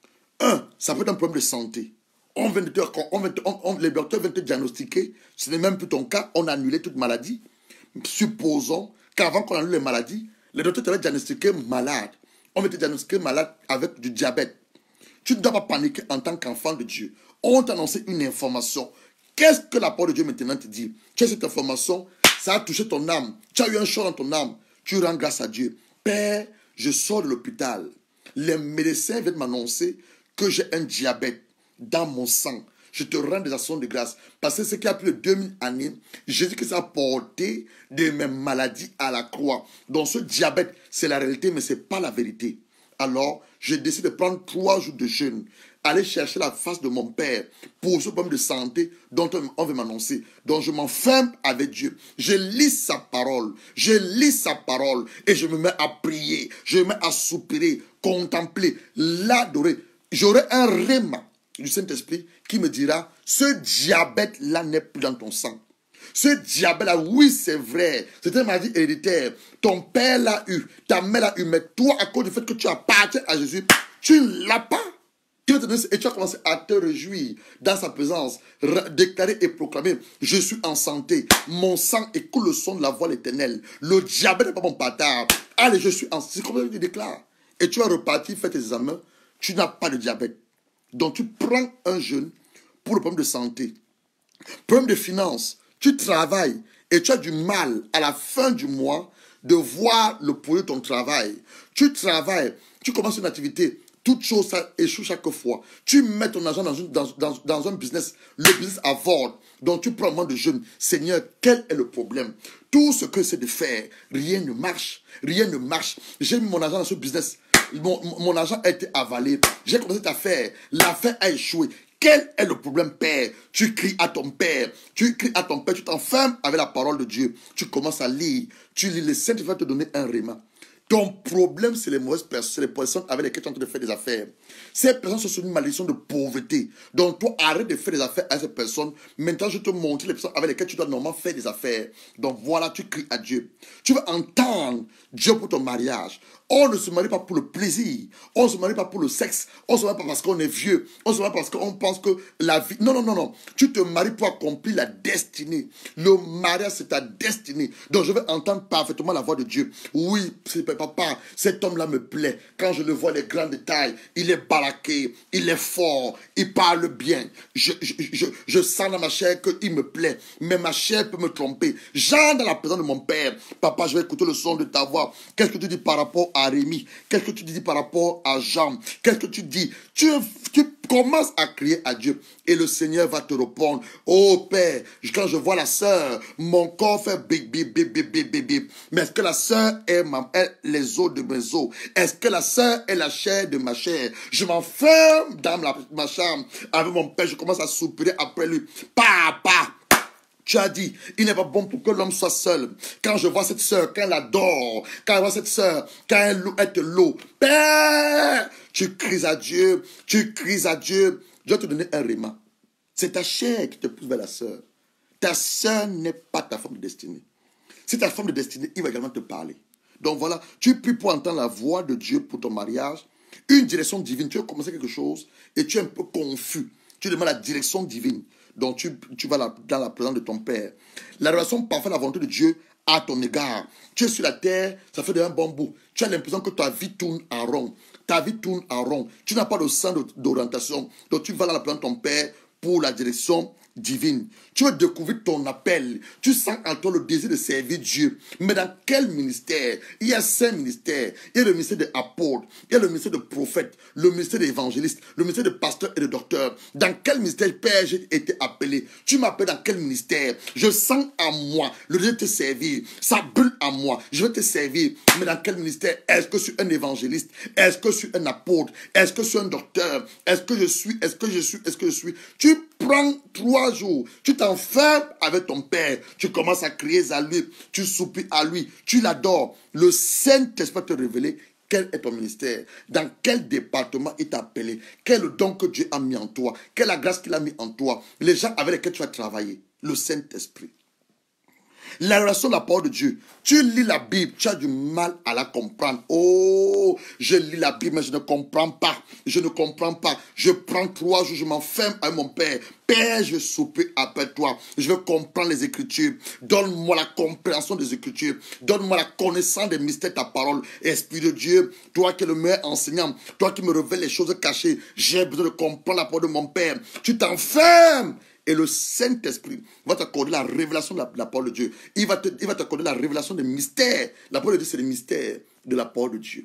Un, ça peut être un problème de santé. Les docteurs viennent te diagnostiquer, ce n'est même plus ton cas, on a annulé toute maladie. Supposons qu'avant qu'on annule les maladies, les docteurs t'avaient diagnostiqué malade. On va te diagnostiquer malade avec du diabète. Tu ne dois pas paniquer en tant qu'enfant de Dieu. On t'a annoncé une information. Qu'est-ce que la parole de Dieu maintenant te dit? Tu as cette information, ça a touché ton âme. Tu as eu un choc dans ton âme. Tu rends grâce à Dieu. Père, je sors de l'hôpital. Les médecins viennent m'annoncer que j'ai un diabète dans mon sang. Je te rends des actions de grâce. Parce que ce qui a plus de 2000 années, Jésus-Christ a porté de mes maladies à la croix. Donc ce diabète, c'est la réalité, mais ce n'est pas la vérité. Alors, je décide de prendre 3 jours de jeûne. Aller chercher la face de mon Père pour ce problème de santé dont on veut m'annoncer. Donc je m'enferme avec Dieu. Je lis sa parole. Je lis sa parole. Et je me mets à prier. Je me mets à soupirer, contempler, l'adorer. J'aurai un rhéma du Saint-Esprit qui me dira, ce diabète-là n'est plus dans ton sang. Ce diabète-là, oui, c'est vrai, c'est une maladie héréditaire. Ton père l'a eu, ta mère l'a eu, mais toi, à cause du fait que tu appartiens à Jésus, tu ne l'as pas. Et tu vas commencer à te réjouir dans sa présence, déclarer et proclamer, je suis en santé, mon sang écoule le son de la voix de l'Éternel. Le diabète n'est pas mon bâtard. Allez, je suis en santé. C'est comme ça qu'il déclare. Et tu vas repartir, faire tes examens, tu n'as pas de diabète. Donc tu prends un jeûne pour le problème de santé, problème de finances. Tu travailles et tu as du mal à la fin du mois de voir le produit de ton travail. Tu travailles, tu commences une activité, toute chose ça échoue chaque fois. Tu mets ton argent dans un business, le business avorde. Donc tu prends un moment de jeûne. Seigneur, quel est le problème? Tout ce que c'est de faire, rien ne marche. Rien ne marche. J'ai mis mon argent dans ce business. mon argent a été avalé. J'ai commencé cette affaire. L'affaire a échoué. Quel est le problème, Père? Tu cries à ton Père. Tu cries à ton Père. Tu t'enfermes avec la parole de Dieu. Tu commences à lire. Tu lis. Le Saint va te donner un réma. Ton problème, c'est les mauvaises personnes, c'est les personnes avec lesquelles tu es en train de faire des affaires. Ces personnes sont sur une malédiction de pauvreté. Donc, toi, arrête de faire des affaires avec ces personnes. Maintenant, je te montre les personnes avec lesquelles tu dois normalement faire des affaires. Donc, voilà, tu cries à Dieu. Tu veux entendre Dieu pour ton mariage. On ne se marie pas pour le plaisir. On ne se marie pas pour le sexe. On ne se marie pas parce qu'on est vieux. On ne se marie pas parce qu'on pense que la vie... Non, non, non, non. Tu te maries pour accomplir la destinée. Le mariage, c'est ta destinée. Donc, je vais entendre parfaitement la voix de Dieu. Oui, papa, cet homme-là me plaît. Quand je le vois, les grands détails, il est baraqué, il est fort, il parle bien. Je sens dans ma chair qu'il me plaît. Mais ma chair peut me tromper. J'entre dans la présence de mon Père. Papa, je vais écouter le son de ta voix. Qu'est-ce que tu dis par rapport à Rémi? Qu'est-ce que tu dis par rapport à Jean? Qu'est-ce que tu dis? Tu commences à crier à Dieu et le Seigneur va te répondre. Oh Père, quand je vois la sœur, mon corps fait bip, bip, bip, bip, bip, bip, bip. Mais est-ce que la sœur est les os de mes os? Est-ce que la sœur est la chair de ma chair? Je m'enferme dans ma chambre avec mon Père. Je commence à soupirer après lui. Papa! Tu as dit, il n'est pas bon pour que l'homme soit seul. Quand je vois cette sœur, quand elle adore, quand je vois cette sœur, quand elle te loue, Père, tu cries à Dieu, tu cries à Dieu. Je vais te donner un réma. C'est ta chair qui te pousse vers la sœur. Ta sœur n'est pas ta femme de destinée. C'est ta femme de destinée, il va également te parler. Donc voilà, tu pries pour entendre la voix de Dieu pour ton mariage, une direction divine. Tu veux commencer quelque chose et tu es un peu confus. Tu demandes la direction divine. Donc tu vas dans la présence de ton Père. La relation parfaite, la volonté de Dieu à ton égard. Tu es sur la terre, ça fait déjà un bon bout. Tu as l'impression que ta vie tourne en rond. Ta vie tourne en rond. Tu n'as pas de sens d'orientation. Donc tu vas dans la présence de ton Père pour la direction divine. Tu veux découvrir ton appel. Tu sens en toi le désir de servir Dieu. Mais dans quel ministère? Il y a 5 ministères. Il y a le ministère des apôtres. Il y a le ministère de prophètes. Le ministère d'évangélistes. Le ministère de pasteurs et de docteurs. Dans quel ministère, Père, j'ai été appelé? Tu m'appelles dans quel ministère? Je sens en moi le désir de te servir. Ça brûle en moi. Je veux te servir. Mais dans quel ministère? Est-ce que je suis un évangéliste? Est-ce que je suis un apôtre? Est-ce que je suis un docteur? Est-ce que je suis? Tu prends 3 jours. Tu t'enfermes avec ton Père. Tu commences à crier à lui. Tu soupires à lui. Tu l'adores. Le Saint-Esprit va te révéler quel est ton ministère. Dans quel département il t'a appelé. Quel est le don que Dieu a mis en toi. Quelle est la grâce qu'il a mis en toi. Les gens avec lesquels tu vas travailler. Le Saint-Esprit. La relation de la parole de Dieu. Tu lis la Bible, tu as du mal à la comprendre. Oh, je lis la Bible, mais je ne comprends pas. Je ne comprends pas. Je prends 3 jours, je m'enferme avec mon Père. Père, je soupe après toi. Je veux comprendre les Écritures. Donne-moi la compréhension des Écritures. Donne-moi la connaissance des mystères de ta parole. Esprit de Dieu, toi qui es le meilleur enseignant, toi qui me révèles les choses cachées, j'ai besoin de comprendre la parole de mon Père. Tu t'enfermes. Et le Saint-Esprit va t'accorder la révélation de la parole de Dieu. Il va t'accorder la révélation des mystères. La parole de Dieu, c'est les mystères de la parole de Dieu.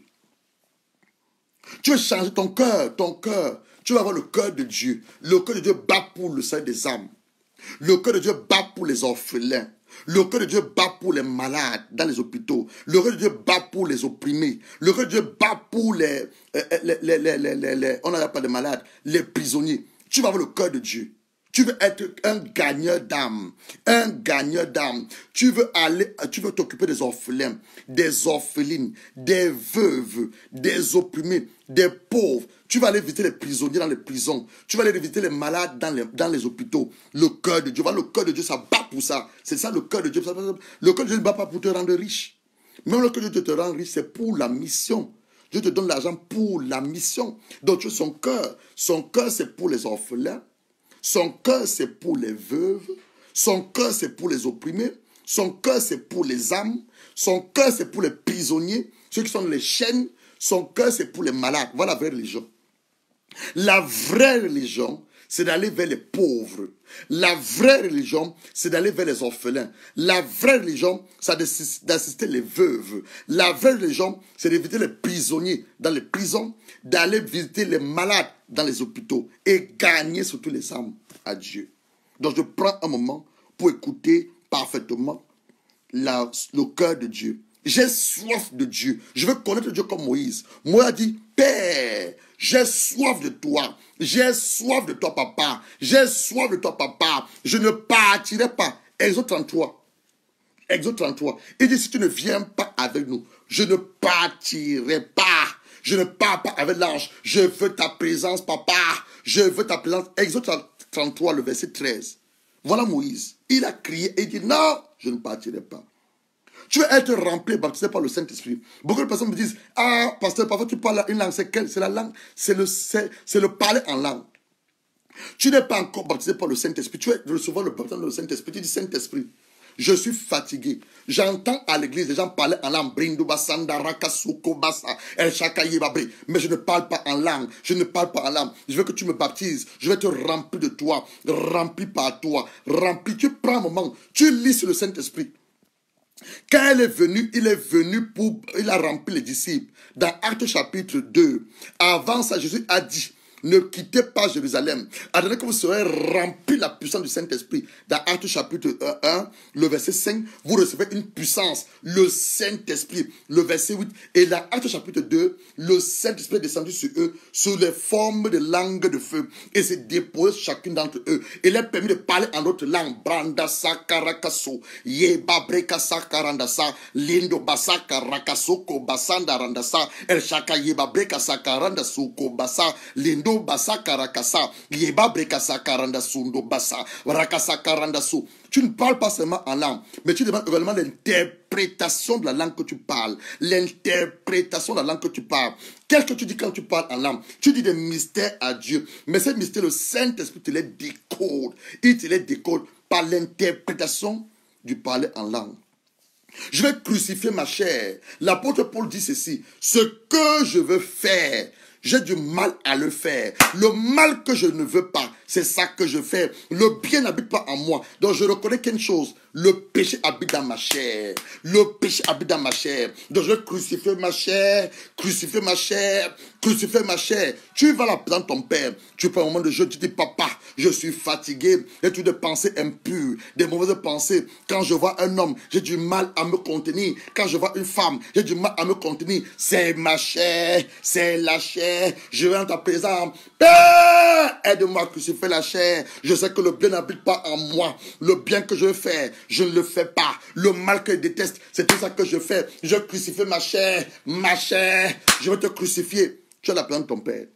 Tu veux changer ton cœur. Tu vas avoir le cœur de Dieu. Le cœur de Dieu bat pour le salut des âmes. Le cœur de Dieu bat pour les orphelins. Le cœur de Dieu bat pour les malades dans les hôpitaux. Le cœur de Dieu bat pour les opprimés. Le cœur de Dieu bat pour on n'appelle pas des malades, les prisonniers. Tu vas avoir le cœur de Dieu. Tu veux être un gagneur d'âme. Un gagneur d'âme. Tu veux t'occuper des orphelins, des orphelines, des veuves, des opprimés, des pauvres. Tu vas aller visiter les prisonniers dans les prisons. Tu vas aller visiter les malades dans les hôpitaux. Le cœur de Dieu. Le cœur de Dieu, ça bat pour ça. C'est ça le cœur de Dieu. Le cœur de Dieu ne bat pas pour te rendre riche. Même le cœur de Dieu te rend riche, c'est pour la mission. Dieu te donne l'argent pour la mission. Donc tu as son cœur. Son cœur, c'est pour les orphelins. Son cœur, c'est pour les veuves. Son cœur, c'est pour les opprimés. Son cœur, c'est pour les âmes. Son cœur, c'est pour les prisonniers, ceux qui sont dans les chaînes. Son cœur, c'est pour les malades. Voilà la vraie religion. La vraie religion, c'est d'aller vers les pauvres. La vraie religion, c'est d'aller vers les orphelins. La vraie religion, c'est d'assister les veuves. La vraie religion, c'est d'éviter les prisonniers dans les prisons, d'aller visiter les malades dans les hôpitaux et gagner surtout les âmes à Dieu. Donc je prends un moment pour écouter parfaitement le cœur de Dieu. J'ai soif de Dieu. Je veux connaître Dieu comme Moïse. Moïse a dit, Père, j'ai soif de toi. J'ai soif de toi, papa. J'ai soif de toi, papa. Je ne partirai pas. Exode 33. Exode 33. Il dit, si tu ne viens pas avec nous, je ne partirai pas. Je ne pars pas avec l'ange. Je veux ta présence, papa. Je veux ta présence. Exode 33, le verset 13. Voilà Moïse. Il a crié et il dit, non, je ne partirai pas. Tu veux être rempli, baptisé par le Saint-Esprit. Beaucoup de personnes me disent, ah, pasteur, parfois tu parles une langue. C'est quelle? C'est la langue. C'est le parler en langue. Tu n'es pas encore baptisé par le Saint-Esprit. Tu vas recevoir le baptême du Saint-Esprit. Tu dis, Saint-Esprit, je suis fatigué. J'entends à l'église des gens parler en langue. Mais je ne parle pas en langue. Je ne parle pas en langue. Je veux que tu me baptises. Je vais te remplir de toi. Rempli par toi. Rempli. Tu prends un moment. Tu lis sur le Saint-Esprit. Quand il est venu il a rempli les disciples. Dans Actes chapitre 2, avant ça, Jésus a dit, ne quittez pas Jérusalem. Attendez que vous serez remplis de la puissance du Saint-Esprit. Dans Actes chapitre 1, le verset 5, vous recevez une puissance, le Saint-Esprit. Le verset 8. Et dans Actes chapitre 2, le Saint-Esprit est descendu sur eux sous les formes de langues de feu et s'est déposé chacune d'entre eux. Il est permis de parler en d'autres langues. Brandasa karakaso, yeba brekasa karandasa, lindo basa karakaso ko basanda randasa, el shaka yeba brekasa karandasu ko basa, lindo basa karakasa, yeba brekasa karandasundo basa, rakasa karandasu. Tu ne parles pas seulement en langue, mais tu demandes également l'interprétation de la langue que tu parles. L'interprétation de la langue que tu parles. Qu'est-ce que tu dis quand tu parles en langue? Tu dis des mystères à Dieu. Mais ces mystères, le Saint-Esprit te les décode. Il te les décode par l'interprétation du parler en langue. Je vais crucifier ma chair. L'apôtre Paul dit ceci. Ce que je veux faire, j'ai du mal à le faire. Le mal que je ne veux pas, c'est ça que je fais. Le bien n'habite pas en moi. Donc je reconnais qu'une chose, le péché habite dans ma chair. Le péché habite dans ma chair. Donc je vais crucifier ma chair, crucifier ma chair, crucifier ma chair. Tu vas la présenter ton père. Tu prends un moment de jeu, tu dis, papa, je suis fatigué. Et tu as des pensées impures, des mauvaises pensées. Quand je vois un homme, j'ai du mal à me contenir. Quand je vois une femme, j'ai du mal à me contenir. C'est ma chair, c'est la chair. Je vais dans ta présence. Père, aide-moi à crucifier la chair. Je sais que le bien n'habite pas en moi. Le bien que je veux faire, je ne le fais pas. Le mal que je déteste, c'est tout ça que je fais. Je crucifie ma chair, je vais te crucifier. Tu as la présence de ton père.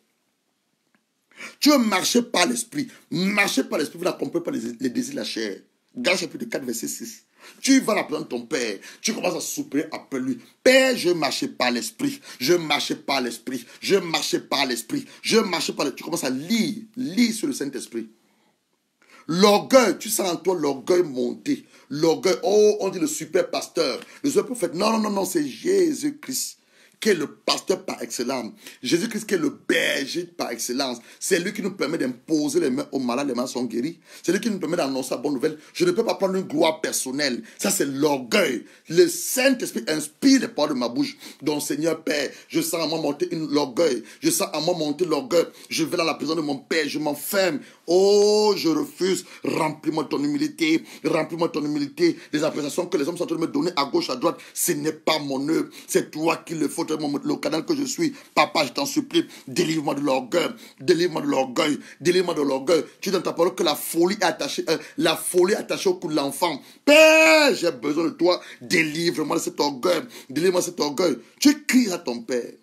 Tu veux marcher par l'esprit. Marcher par l'esprit, vous n'accomplissez pas les désirs de la chair. Galates chapitre 4, verset 6. Tu vas la présence de ton père. Tu commences à souper après lui. Père, je marchais par l'esprit. Je marchais par l'esprit. Je marchais par l'esprit. Je marchais par l'esprit. Tu commences à lire. Lire sur le Saint-Esprit. L'orgueil, tu sens en toi l'orgueil monter. L'orgueil, oh, on dit le super pasteur, le super prophète. Non, non, non, non, c'est Jésus-Christ qui est le pasteur par excellence. Jésus-Christ qui est le berger par excellence. C'est lui qui nous permet d'imposer les mains aux malades, les mains sont guéries. C'est lui qui nous permet d'annoncer la bonne nouvelle. Je ne peux pas prendre une gloire personnelle. Ça, c'est l'orgueil. Le Saint-Esprit inspire les paroles de ma bouche. Donc, Seigneur Père, je sens en moi monter l'orgueil. Je sens en moi monter l'orgueil. Je vais dans la présence de mon Père. Je m'enferme. Oh, je refuse. Remplis-moi de ton humilité. Remplis-moi de ton humilité. Les appréciations que les hommes sont en train de me donner à gauche, à droite, ce n'est pas mon œuvre. C'est toi qui le faut. Le canal que je suis. Papa, je t'en supplie. Délivre-moi de l'orgueil. Délivre-moi de l'orgueil. Délivre-moi de l'orgueil. Tu dis dans ta parole que la folie est attachée au cou de l'enfant. Père, j'ai besoin de toi. Délivre-moi de cet orgueil. Délivre-moi de cet orgueil. Tu cries à ton Père.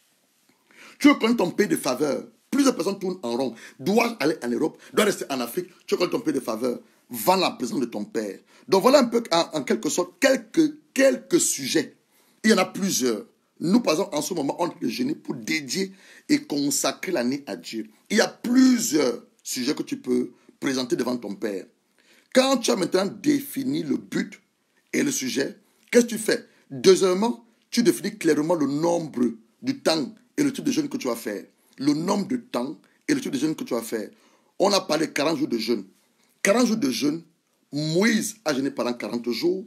Tu veux connaître ton pays de faveur. Plusieurs personnes tournent en rond. Dois aller en Europe, dois rester en Afrique. Tu veux connaître ton pays de faveur. Va dans la présence de ton Père. Donc voilà un peu en quelque sorte quelques sujets. Il y en a plusieurs. Nous, par exemple, en ce moment, on est jeûner pour dédier et consacrer l'année à Dieu. Il y a plusieurs sujets que tu peux présenter devant ton Père. Quand tu as maintenant défini le but et le sujet, qu'est-ce que tu fais? Deuxièmement, tu définis clairement le nombre du temps et le type de jeûne que tu vas faire. Le nombre de temps et le type de jeûne que tu vas faire. On a parlé de 40 jours de jeûne. 40 jours de jeûne, Moïse a jeûné pendant 40 jours.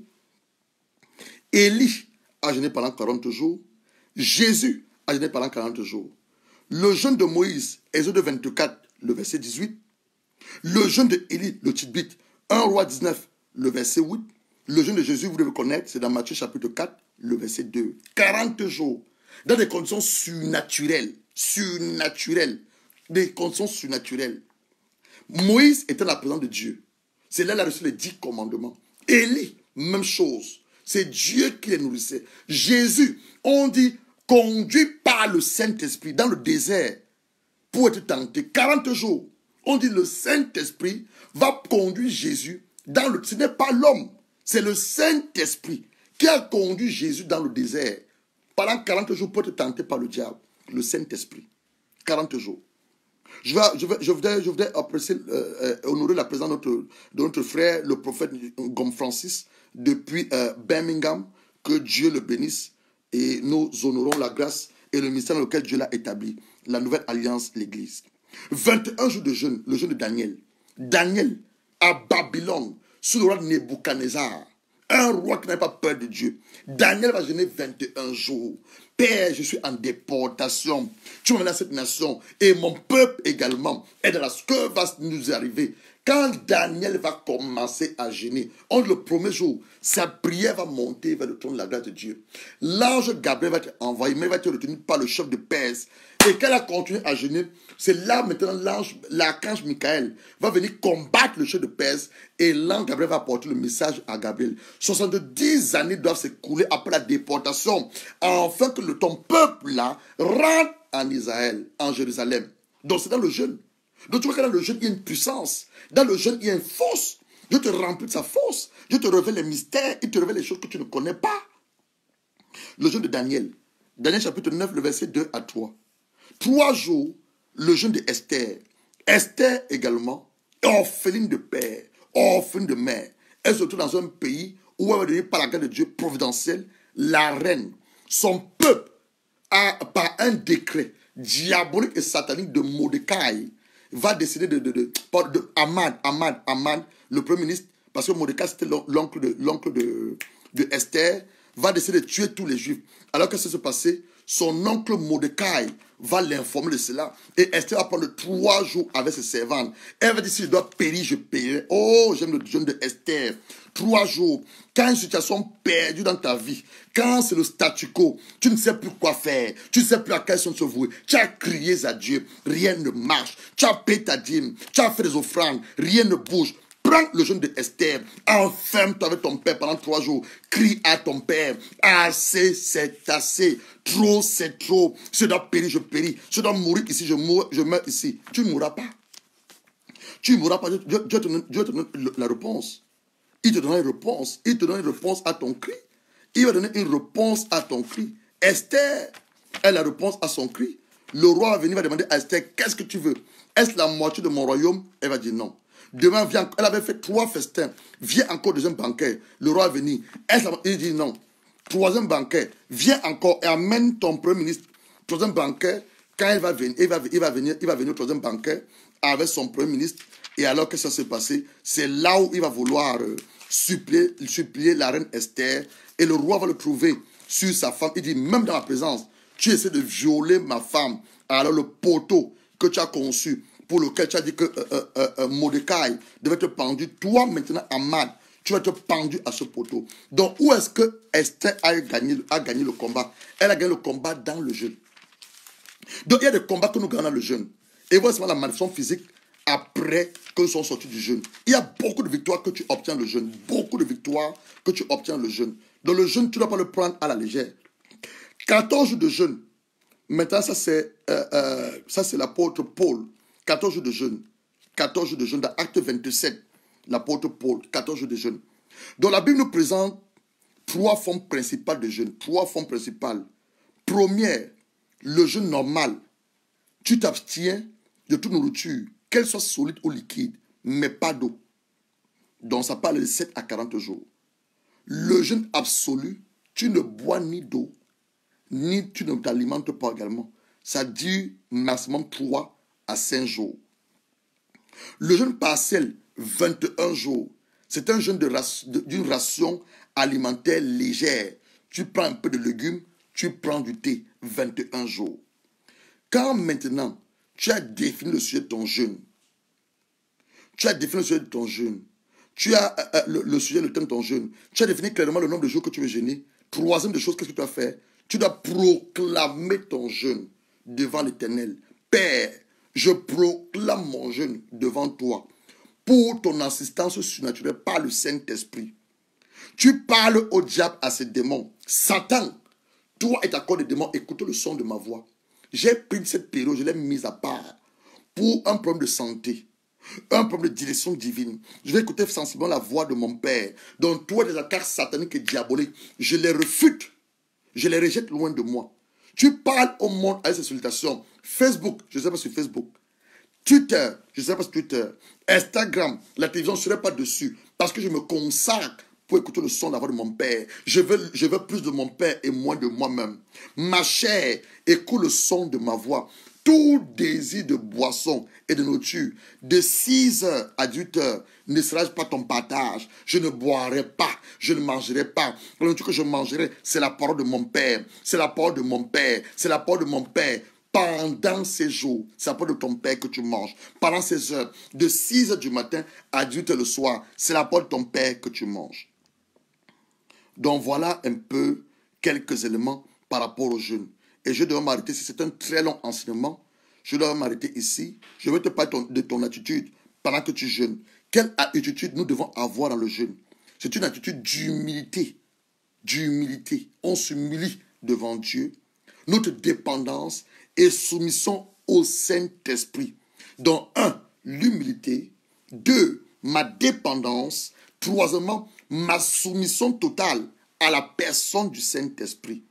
Élie a jeûné pendant 40 jours. Jésus a jeûné pendant 40 jours. Le jeûne de Moïse, Exode 24, le verset 18. Le jeûne de Élie, le Titbit, 1 roi 19, le verset 8. Le jeûne de Jésus, vous devez connaître, c'est dans Matthieu chapitre 4, le verset 2. 40 jours, dans des conditions surnaturelles. Des conditions surnaturelles. Moïse était dans la présence de Dieu. C'est là qu'il a reçu les 10 commandements. Élie, même chose. C'est Dieu qui les nourrissait. Jésus, on dit, conduit par le Saint-Esprit dans le désert pour être tenté. 40 jours. On dit le Saint-Esprit va conduire Jésus dans le... Ce n'est pas l'homme, c'est le Saint-Esprit qui a conduit Jésus dans le désert. Pendant 40 jours pour être tenté par le diable. Le Saint-Esprit. 40 jours. Je voudrais apprécier, honorer la présence de notre frère, le prophète Gom Francis, depuis Birmingham. Que Dieu le bénisse et nous honorons la grâce et le ministère dans lequel Dieu l'a établi. La nouvelle alliance, l'Église. 21 jours de jeûne, le jeûne de Daniel. Daniel, à Babylone, sous le roi Nebuchadnezzar. Un roi qui n'avait pas peur de Dieu. Daniel va jeûner 21 jours. Père, je suis en déportation. Tu m'emmènes à cette nation. Et mon peuple également. Et dans la ce que va nous arriver. Quand Daniel va commencer à jeûner, le premier jour, sa prière va monter vers le trône de la grâce de Dieu. L'ange Gabriel va être envoyé, mais il va être retenu par le chef de Perse. Et quand il a continué à jeûner, c'est là maintenant l'archange Michael va venir combattre le chef de Perse et l'ange Gabriel va apporter le message à Gabriel. 70 années doivent s'écouler après la déportation, afin que ton peuple-là rentre en Israël, en Jérusalem. Donc c'est dans le jeûne. Donc tu vois que dans le jeûne, il y a une puissance. Dans le jeûne, il y a une force. Dieu te remplit de sa force. Dieu te révèle les mystères. Il te révèle les choses que tu ne connais pas. Le jeûne de Daniel. Daniel chapitre 9, le verset 2 à 3. 3 jours, le jeûne de Esther. Esther également, orpheline de père, orpheline de mère. Elle se trouve dans un pays où elle va devenir par la grâce de Dieu providentielle la reine. Son peuple a, par un décret diabolique et satanique de Mordecai, va décider de Aman, le premier ministre, parce que Mordecai c'était l'oncle de Esther, va décider de tuer tous les juifs. Alors que ça se passait, son oncle Mordecai va l'informer de cela. Et Esther va prendre 3 jours avec ses servantes. Elle va dire, si je dois périr, je périrai. Oh, j'aime le jeûne de Esther. 3 jours. Quand une situation perdue dans ta vie, quand c'est le statu quo, tu ne sais plus quoi faire, tu ne sais plus à quelle son se vouer, tu as crié à Dieu, rien ne marche. Tu as payé ta dîme, tu as fait des offrandes, rien ne bouge. Prends le jeûne de Esther, enferme-toi avec ton père pendant 3 jours, crie à ton père, assez c'est assez, trop c'est trop, si je dois périr, je péris, si je dois mourir ici, je meurs ici. Tu ne mourras pas. Tu ne mourras pas, Dieu te donne la réponse. Il te donnera une réponse, il te donne une réponse à ton cri. Il va donner une réponse à ton cri. Esther est la réponse à son cri. Le roi va venir, va demander à Esther, qu'est-ce que tu veux? Est-ce la moitié de mon royaume? Elle va dire non. Demain, viens, elle avait fait 3 festins. Viens encore, deuxième banquet. Le roi va venir. Il dit non. 3e banquet. Viens encore et amène ton premier ministre. 3e banquet. Quand il va venir, il va venir au 3e banquet avec son premier ministre. Et alors que ça s'est passé, c'est là où il va vouloir supplier la reine Esther. Et le roi va le trouver sur sa femme. Il dit, même dans ma présence, tu essaies de violer ma femme. Alors le poteau que tu as conçu, pour lequel tu as dit que Mordecai devait être pendu, toi maintenant, Aman, tu vas être pendu à ce poteau. Donc, où est-ce que Esther a gagné le combat? Elle a gagné le combat dans le jeûne. Donc, il y a des combats que nous gagnons dans le jeûne. Et voici la manifestation physique après que nous sommes sortis du jeûne. Il y a beaucoup de victoires que tu obtiens le jeûne. Beaucoup de victoires que tu obtiens le jeûne. Dans le jeûne, tu ne dois pas le prendre à la légère. 14 jours de jeûne. Maintenant, ça c'est l'apôtre Paul. 14 jours de jeûne. 14 jours de jeûne dans Acte 27. L'apôtre Paul, 14 jours de jeûne. Donc la Bible nous présente 3 formes principales de jeûne. 3 formes principales. Première, le jeûne normal. Tu t'abstiens de toute nourriture, qu'elle soit solide ou liquide, mais pas d'eau. Donc ça parle de 7 à 40 jours. Le jeûne absolu, tu ne bois ni d'eau, ni tu ne t'alimentes pas également. Ça dure maximum 3 à 5 jours. Le jeûne partiel, 21 jours. C'est un jeûne d'une ration alimentaire légère. Tu prends un peu de légumes, tu prends du thé, 21 jours. Quand maintenant, tu as défini le sujet de ton jeûne, tu as défini le sujet de ton jeûne, tu as le sujet, le thème de ton jeûne, tu as défini clairement le nombre de jours que tu veux jeûner, Troisième des choses, qu'est-ce que tu dois faire? Tu dois proclamer ton jeûne devant l'Éternel. Père, je proclame mon jeûne devant toi pour ton assistance surnaturelle par le Saint-Esprit. Tu parles au diable, à ses démons. Satan, toi et ta corps de démons, écoutez le son de ma voix. J'ai pris cette période, je l'ai mise à part pour un problème de santé, un problème de direction divine. Je vais écouter sensiblement la voix de mon Père. Donc, toi, des attaques sataniques et diaboliques, je les refute. Je les rejette loin de moi. Tu parles au monde avec ces salutations. Facebook, je ne sais pas sur Facebook. Twitter, je ne sais pas sur Twitter. Instagram, la télévision, je ne serai pas dessus. Parce que je me consacre pour écouter le son de la voix de mon Père. Je veux plus de mon Père et moins de moi-même. Ma chair, écoute le son de ma voix. Tout désir de boisson et de nourriture, de 6h à 8h, ne sera pas ton partage. Je ne boirai pas, je ne mangerai pas. La nourriture que je mangerai, c'est la parole de mon Père. C'est la parole de mon Père. C'est la parole de mon Père. Pendant ces jours, c'est la parole de ton Père que tu manges. Pendant ces heures, de 6h du matin à 8h le soir, c'est la parole de ton Père que tu manges. Donc voilà un peu quelques éléments par rapport au jeûne. Et je dois m'arrêter, si c'est un très long enseignement, je dois m'arrêter ici. Je vais te parler de ton attitude pendant que tu jeûnes. Quelle attitude nous devons avoir dans le jeûne? C'est une attitude d'humilité. D'humilité. On s'humilie devant Dieu. Notre dépendance et soumission au Saint-Esprit. Donc, 1, l'humilité. 2, ma dépendance. Troisièmement, ma soumission totale à la personne du Saint-Esprit.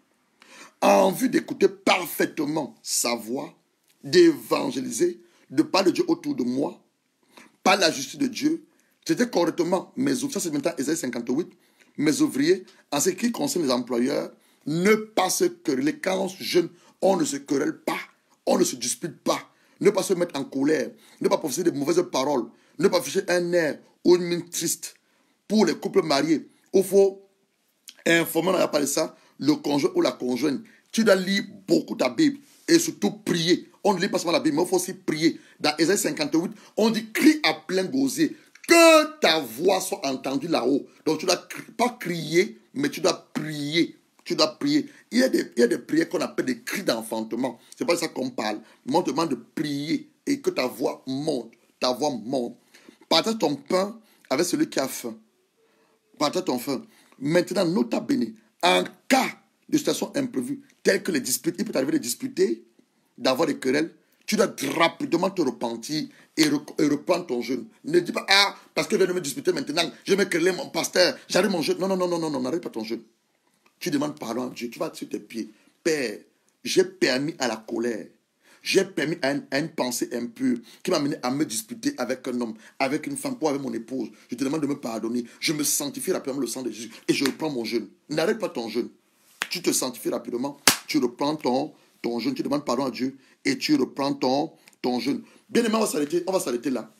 En vue d'écouter parfaitement sa voix, d'évangéliser, de parler de Dieu autour de moi, par la justice de Dieu, c'était correctement mes ouvriers, ça c'est maintenant Ésaïe 58, mes ouvriers, en ce qui concerne les employeurs, ne pas se quereller. Quand on se jeûne, on ne se querelle pas, on ne se dispute pas, ne pas se mettre en colère, ne pas proférer de mauvaises paroles, ne pas afficher un air ou une mine triste. Pour les couples mariés, il faut informer, on n'a pas de ça, le conjoint ou la conjointe. Tu dois lire beaucoup ta Bible et surtout prier. On ne lit pas seulement la Bible, mais il faut aussi prier. Dans Ésaïe 58, on dit crie à plein gosier. Que ta voix soit entendue là-haut. Donc tu ne dois pas crier, mais tu dois prier. Tu dois prier. Il y a des prières qu'on appelle des cris d'enfantement. C'est pas ça qu'on parle. Mais on te demande de prier et que ta voix monte. Ta voix monte. Partage ton pain avec celui qui a faim. Partage ton pain. Maintenant, nota bene, en cas de situation imprévue, telles que les disputes, il peut t'arriver de disputer, d'avoir des querelles, tu dois rapidement te repentir et reprendre ton jeûne. Ne dis pas, ah, parce que je viens de me disputer maintenant, je vais me quereller mon pasteur, j'arrête mon jeûne. Non, non, non, non, non, non, n'arrête pas ton jeûne. Tu demandes pardon à Dieu, tu vas sur tes pieds. Père, j'ai permis à la colère, j'ai permis à une pensée impure qui m'a amené à me disputer avec un homme, avec une femme ou avec mon épouse. Je te demande de me pardonner. Je me sanctifie rapidement le sang de Jésus et je reprends mon jeûne. N'arrête pas ton jeûne. Tu te sanctifies rapidement, tu reprends ton jeûne, tu demandes pardon à Dieu et tu reprends ton jeûne. Bien aimé, on va s'arrêter là.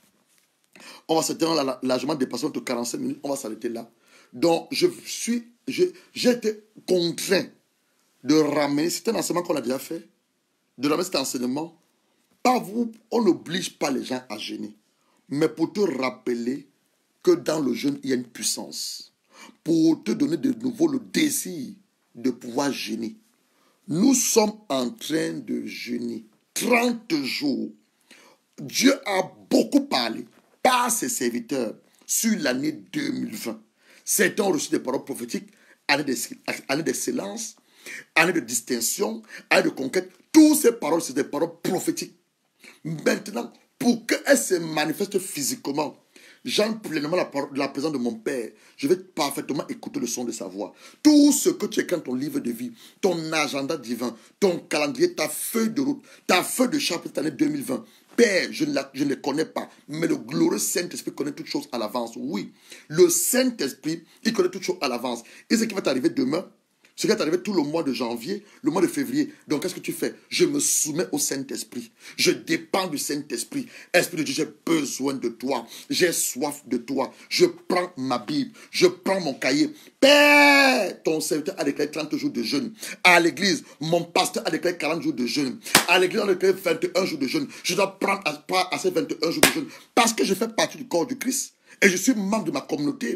On va s'arrêter là, largement dépassé entre 45 minutes, on va s'arrêter là. Donc, j'ai été contraint de ramener, c'est un enseignement qu'on a déjà fait, de ramener cet enseignement. Pas vous, on n'oblige pas les gens à jeûner, mais pour te rappeler que dans le jeûne, il y a une puissance. Pour te donner de nouveau le désir de pouvoir jeûner. Nous sommes en train de jeûner 30 jours. Dieu a beaucoup parlé par ses serviteurs sur l'année 2020. Certains ont reçu des paroles prophétiques, année d'excellence, année de distinction, année de conquête. Toutes ces paroles, c'est des paroles prophétiques. Maintenant, pour qu'elles se manifestent physiquement, j'aime pleinement la présence de mon Père. Je vais parfaitement écouter le son de sa voix. Tout ce que tu écris dans ton livre de vie, ton agenda divin, ton calendrier, ta feuille de route, ta feuille de charte pour cette année 2020. Père, je ne les connais pas, mais le glorieux Saint-Esprit connaît toutes choses à l'avance. Oui, le Saint-Esprit, il connaît toutes choses à l'avance. Et ce qui va t'arriver demain, ce qui est arrivé tout le mois de janvier, le mois de février. Donc, qu'est-ce que tu fais? Je me soumets au Saint-Esprit. Je dépends du Saint-Esprit. Esprit de Dieu, j'ai besoin de toi. J'ai soif de toi. Je prends ma Bible. Je prends mon cahier. Père, ton serviteur a déclaré 30 jours de jeûne. À l'église, mon pasteur a déclaré 40 jours de jeûne. À l'église, on a déclaré 21 jours de jeûne. Je dois prendre part à ces 21 jours de jeûne parce que je fais partie du corps du Christ et je suis membre de ma communauté.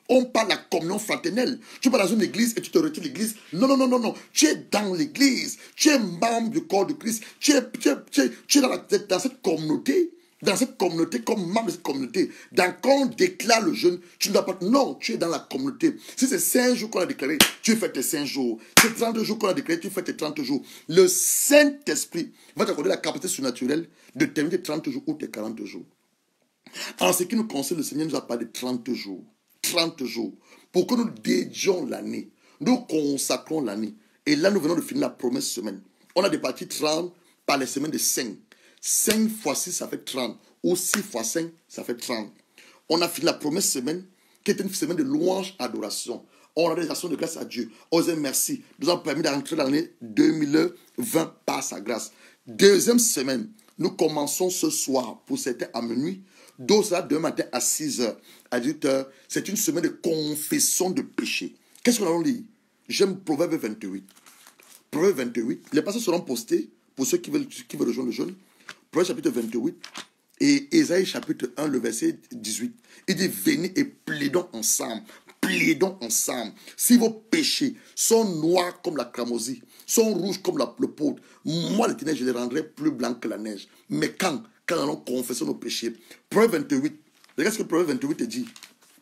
On parle de la communion fraternelle. Tu vas dans une église et tu te retires de l'église. Non, non, non, non, non. Tu es dans l'église. Tu es membre du corps de Christ. Tu es dans cette communauté. Dans cette communauté, comme membre de cette communauté. Quand on déclare le jeûne, tu ne dois pas... Non, tu es dans la communauté. Si c'est 5 jours qu'on a déclaré, tu fais tes 5 jours. Si c'est 30 jours qu'on a déclaré, tu fais tes 30 jours. Le Saint-Esprit va t'accorder la capacité surnaturelle de terminer tes 30 jours ou tes 40 jours. En ce qui nous concerne, le Seigneur nous a parlé de 30 jours. 30 jours. Pour que nous dédions l'année. Nous consacrons l'année. Et là, nous venons de finir la première semaine. On a départi 30 par les semaines de 5. 5 fois 6, ça fait 30. Ou 6 fois 5, ça fait 30. On a fini la première semaine, qui était une semaine de louange, adoration. On a des actions de grâce à Dieu. On dit merci. Nous avons permis d'entrer dans l'année 2020 par sa grâce. Deuxième semaine, nous commençons ce soir, pour certains à minuit, d'autres là demain matin à 6h, à 18h. C'est une semaine de confession de péché. Qu'est-ce qu'on a lu? J'aime Proverbe 28. Proverbe 28. Les passages seront postés pour ceux qui veulent rejoindre le jeûne. Proverbe chapitre 28 et Ésaïe chapitre 1, le verset 18. Il dit, venez et plaidons ensemble. Plaidons ensemble. Si vos péchés sont noirs comme la cramoisie, sont rouges comme le pourpre, moi, l'Éternel, je les rendrai plus blancs que la neige. Mais quand nous allons confesser nos péchés. Proverbe 28. Regarde ce que Proverbe 28 te dit.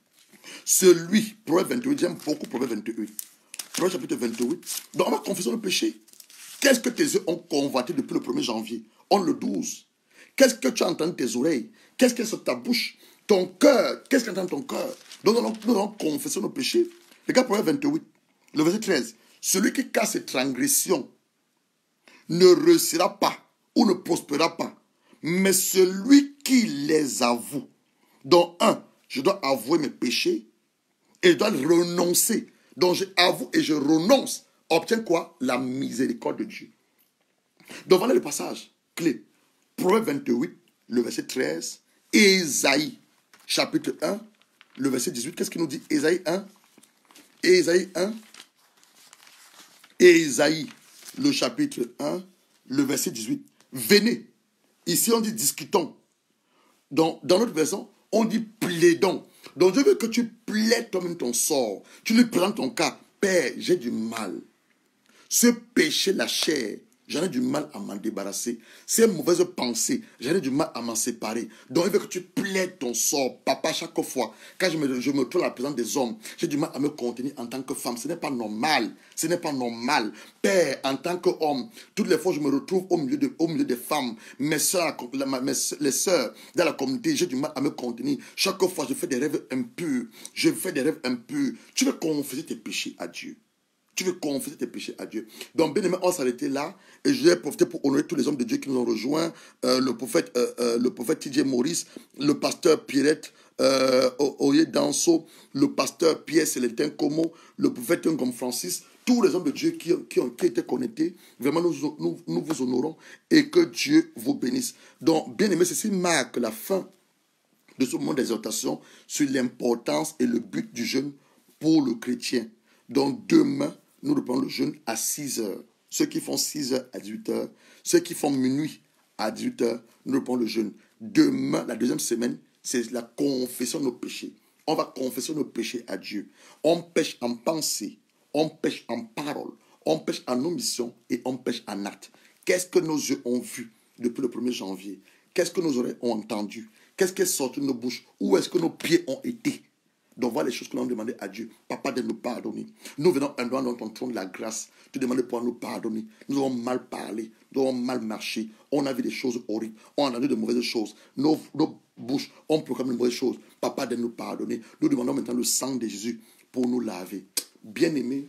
Proverbe 28, j'aime beaucoup Proverbe 28. Proverbe chapitre 28. Donc on va confesser nos péchés. Qu'est-ce que tes yeux ont convoité depuis le 1er janvier? On le 12. Qu'est-ce que tu as entendu tes oreilles? Qu'est-ce que c'est sur ta bouche? Ton cœur, qu'est-ce qu'entend ton cœur? Donc nous allons confesser nos péchés. Regarde Proverbe 28, le verset 13. Celui qui casse ses transgressions ne réussira pas ou ne prospérera pas. Mais celui qui les avoue, dont je dois avouer mes péchés et je dois renoncer. Donc j'avoue et je renonce. Obtient quoi? La miséricorde de Dieu. Donc voilà le passage clé. Proverbe 28, le verset 13. Ésaïe, chapitre 1, le verset 18. Qu'est-ce qu'il nous dit? Ésaïe 1. Ésaïe 1. Ésaïe, le chapitre 1, le verset 18. Venez. Ici, on dit discutons. Dans notre version, on dit plaidons. Donc, je veux que tu plaides toi-même ton sort. Tu lui présentes ton cas. Père, j'ai du mal. Ce péché, la chair, j'en ai du mal à m'en débarrasser. Ces mauvaises pensées, j'en ai du mal à m'en séparer. Donc, il veut que tu plaides ton sort. Papa, chaque fois, quand je me trouve à la présence des hommes, j'ai du mal à me contenir en tant que femme. Ce n'est pas normal. Ce n'est pas normal. Père, en tant qu'homme, toutes les fois, je me retrouve au milieu des femmes. Mes soeurs, les sœurs dans la communauté, j'ai du mal à me contenir. Chaque fois, je fais des rêves impurs. Tu veux confesser tes péchés à Dieu. Tu veux confesser tes péchés à Dieu. Donc, bien aimé, on s'arrêtait là. Et je vais profiter pour honorer tous les hommes de Dieu qui nous ont rejoints. Le prophète TJ Maurice, le pasteur Pierrette Oye Danso, le pasteur Pierre-Célestin Como, le prophète Ngom Francis, tous les hommes de Dieu qui ont été connectés. Vraiment, nous vous honorons et que Dieu vous bénisse. Donc, bien aimé, ceci marque la fin de ce moment d'exhortation sur l'importance et le but du jeûne pour le chrétien. Donc, demain, nous reprenons le jeûne à 6h. Ceux qui font 6h à 18h, ceux qui font minuit à 18h, nous reprenons le jeûne. Demain, la deuxième semaine, c'est la confession de nos péchés. On va confesser nos péchés à Dieu. On pêche en pensée, on pêche en parole, on pêche en omission et on pêche en acte. Qu'est-ce que nos yeux ont vu depuis le 1er janvier? Qu'est-ce que nos oreilles ont entendu? Qu'est-ce qui est sorti de nos bouches? Où est-ce que nos pieds ont été? Donc voilà les choses que nous avons demandé à Dieu. Papa, de nous pardonner. Nous venons un doigt dans ton trône de la grâce. Tu demandes pour nous pardonner. Nous avons mal parlé. Nous avons mal marché. On a vu des choses horribles. On a entendu de mauvaises choses. Nos bouches ont proclamé de mauvaises choses. Papa, de nous pardonner. Nous demandons maintenant le sang de Jésus pour nous laver. Bien-aimés,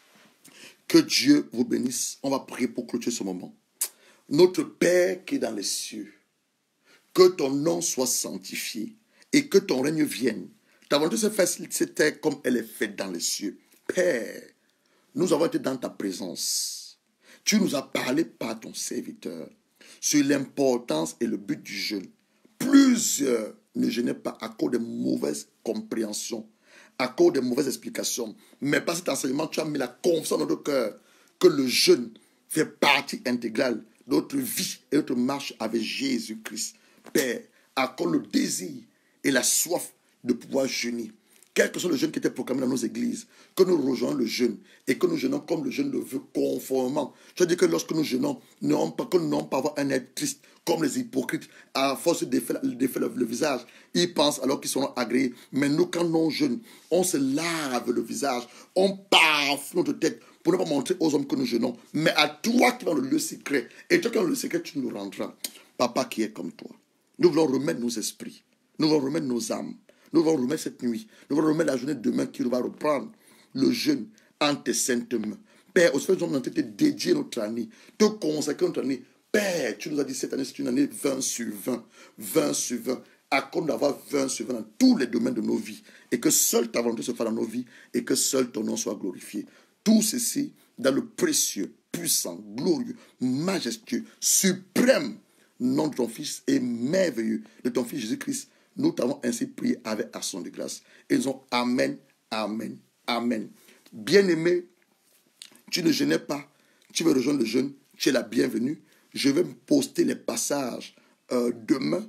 que Dieu vous bénisse. On va prier pour clôturer ce moment. Notre Père qui est dans les cieux, que ton nom soit sanctifié et que ton règne vienne. Ta volonté se fait sur terre comme elle est faite dans les cieux. Père, nous avons été dans ta présence. Tu nous as parlé par ton serviteur sur l'importance et le but du jeûne. Plusieurs ne jeûnaient pas à cause de mauvaises compréhensions, à cause de mauvaises explications. Mais par cet enseignement, tu as mis la confiance dans notre cœur que le jeûne fait partie intégrale de notre vie et de notre marche avec Jésus-Christ. Père, accorde le désir et la soif de pouvoir jeûner. quel que soit le jeûne qui était proclamé dans nos églises, que nous rejoignons le jeûne et que nous jeûnons comme le jeûne le veut conformément. Je dis que lorsque nous jeûnons, nous n'avons pas avoir un air triste comme les hypocrites, à force de défaire le visage. Ils pensent alors qu'ils seront agréés. Mais nous, quand nous jeûnons, on se lave le visage, on parfume notre tête pour ne pas montrer aux hommes que nous jeûnons. Mais à toi qui vas dans le lieu secret, et toi qui vas dans le secret, tu nous rendras. Papa qui est comme toi. Nous voulons remettre nos esprits. Nous voulons remettre nos âmes. Nous allons remettre cette nuit. Nous allons remettre la journée de demain qui va reprendre le jeûne en tes saintes mains. Père, au fait, nous allons te dédier notre année, te consacrer notre année. Père, tu nous as dit cette année, c'est une année 20 sur 20. 20 sur 20. Accorde d'avoir 20 sur 20 dans tous les domaines de nos vies. Et que seule ta volonté se fasse dans nos vies. Et que seul ton nom soit glorifié. Tout ceci dans le précieux, puissant, glorieux, majestueux, suprême nom de ton Fils et merveilleux de ton Fils Jésus-Christ. Nous t'avons ainsi prié avec action de grâce. Et nous disons Amen, Amen, Amen. Bien-aimé, tu ne jeûnais pas, tu veux rejoindre le jeûne, tu es la bienvenue. Je vais me poster les passages demain,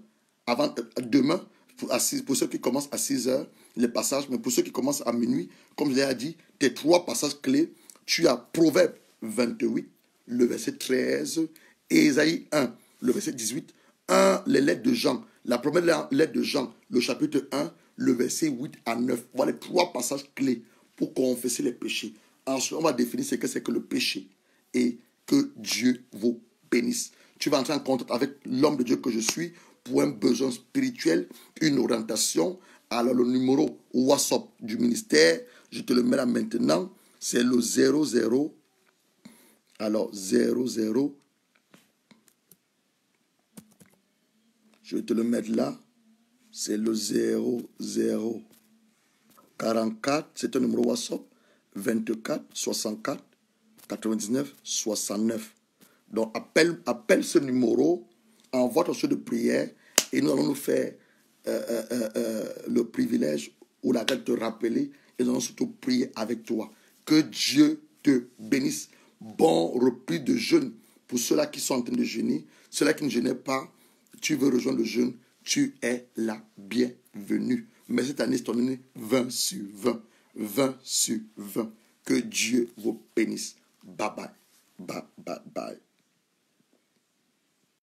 pour ceux qui commencent à 6 heures, les passages, mais pour ceux qui commencent à minuit, comme je l'ai dit, tes 3 passages clés, tu as Proverbe 28, le verset 13, et Ésaïe 1, le verset 18, les lettres de Jean, la première lettre de Jean, le chapitre 1, le verset 8 à 9. Voilà les 3 passages clés pour confesser les péchés. Ensuite, on va définir ce que c'est que le péché et que Dieu vous bénisse. Tu vas entrer en contact avec l'homme de Dieu que je suis pour un besoin spirituel, une orientation. Alors, le numéro WhatsApp du ministère, je te le mets là maintenant, c'est le 00. Alors, 00. Je vais te le mettre là. C'est le 0044. C'est un numéro WhatsApp. 24 64 99 69. Donc, appelle ce numéro, envoie ton souhait de prière et nous allons nous faire le privilège ou la grâce de te rappeler et nous allons surtout prier avec toi. Que Dieu te bénisse. Bon repris de jeûne pour ceux-là qui sont en train de jeûner. Ceux-là qui ne jeûnaient pas, tu veux rejoindre le jeûne, tu es la bienvenue. Mais cette année, c'est ton année 20 sur 20. 20 sur 20. Que Dieu vous bénisse. Bye bye. Bye bye bye.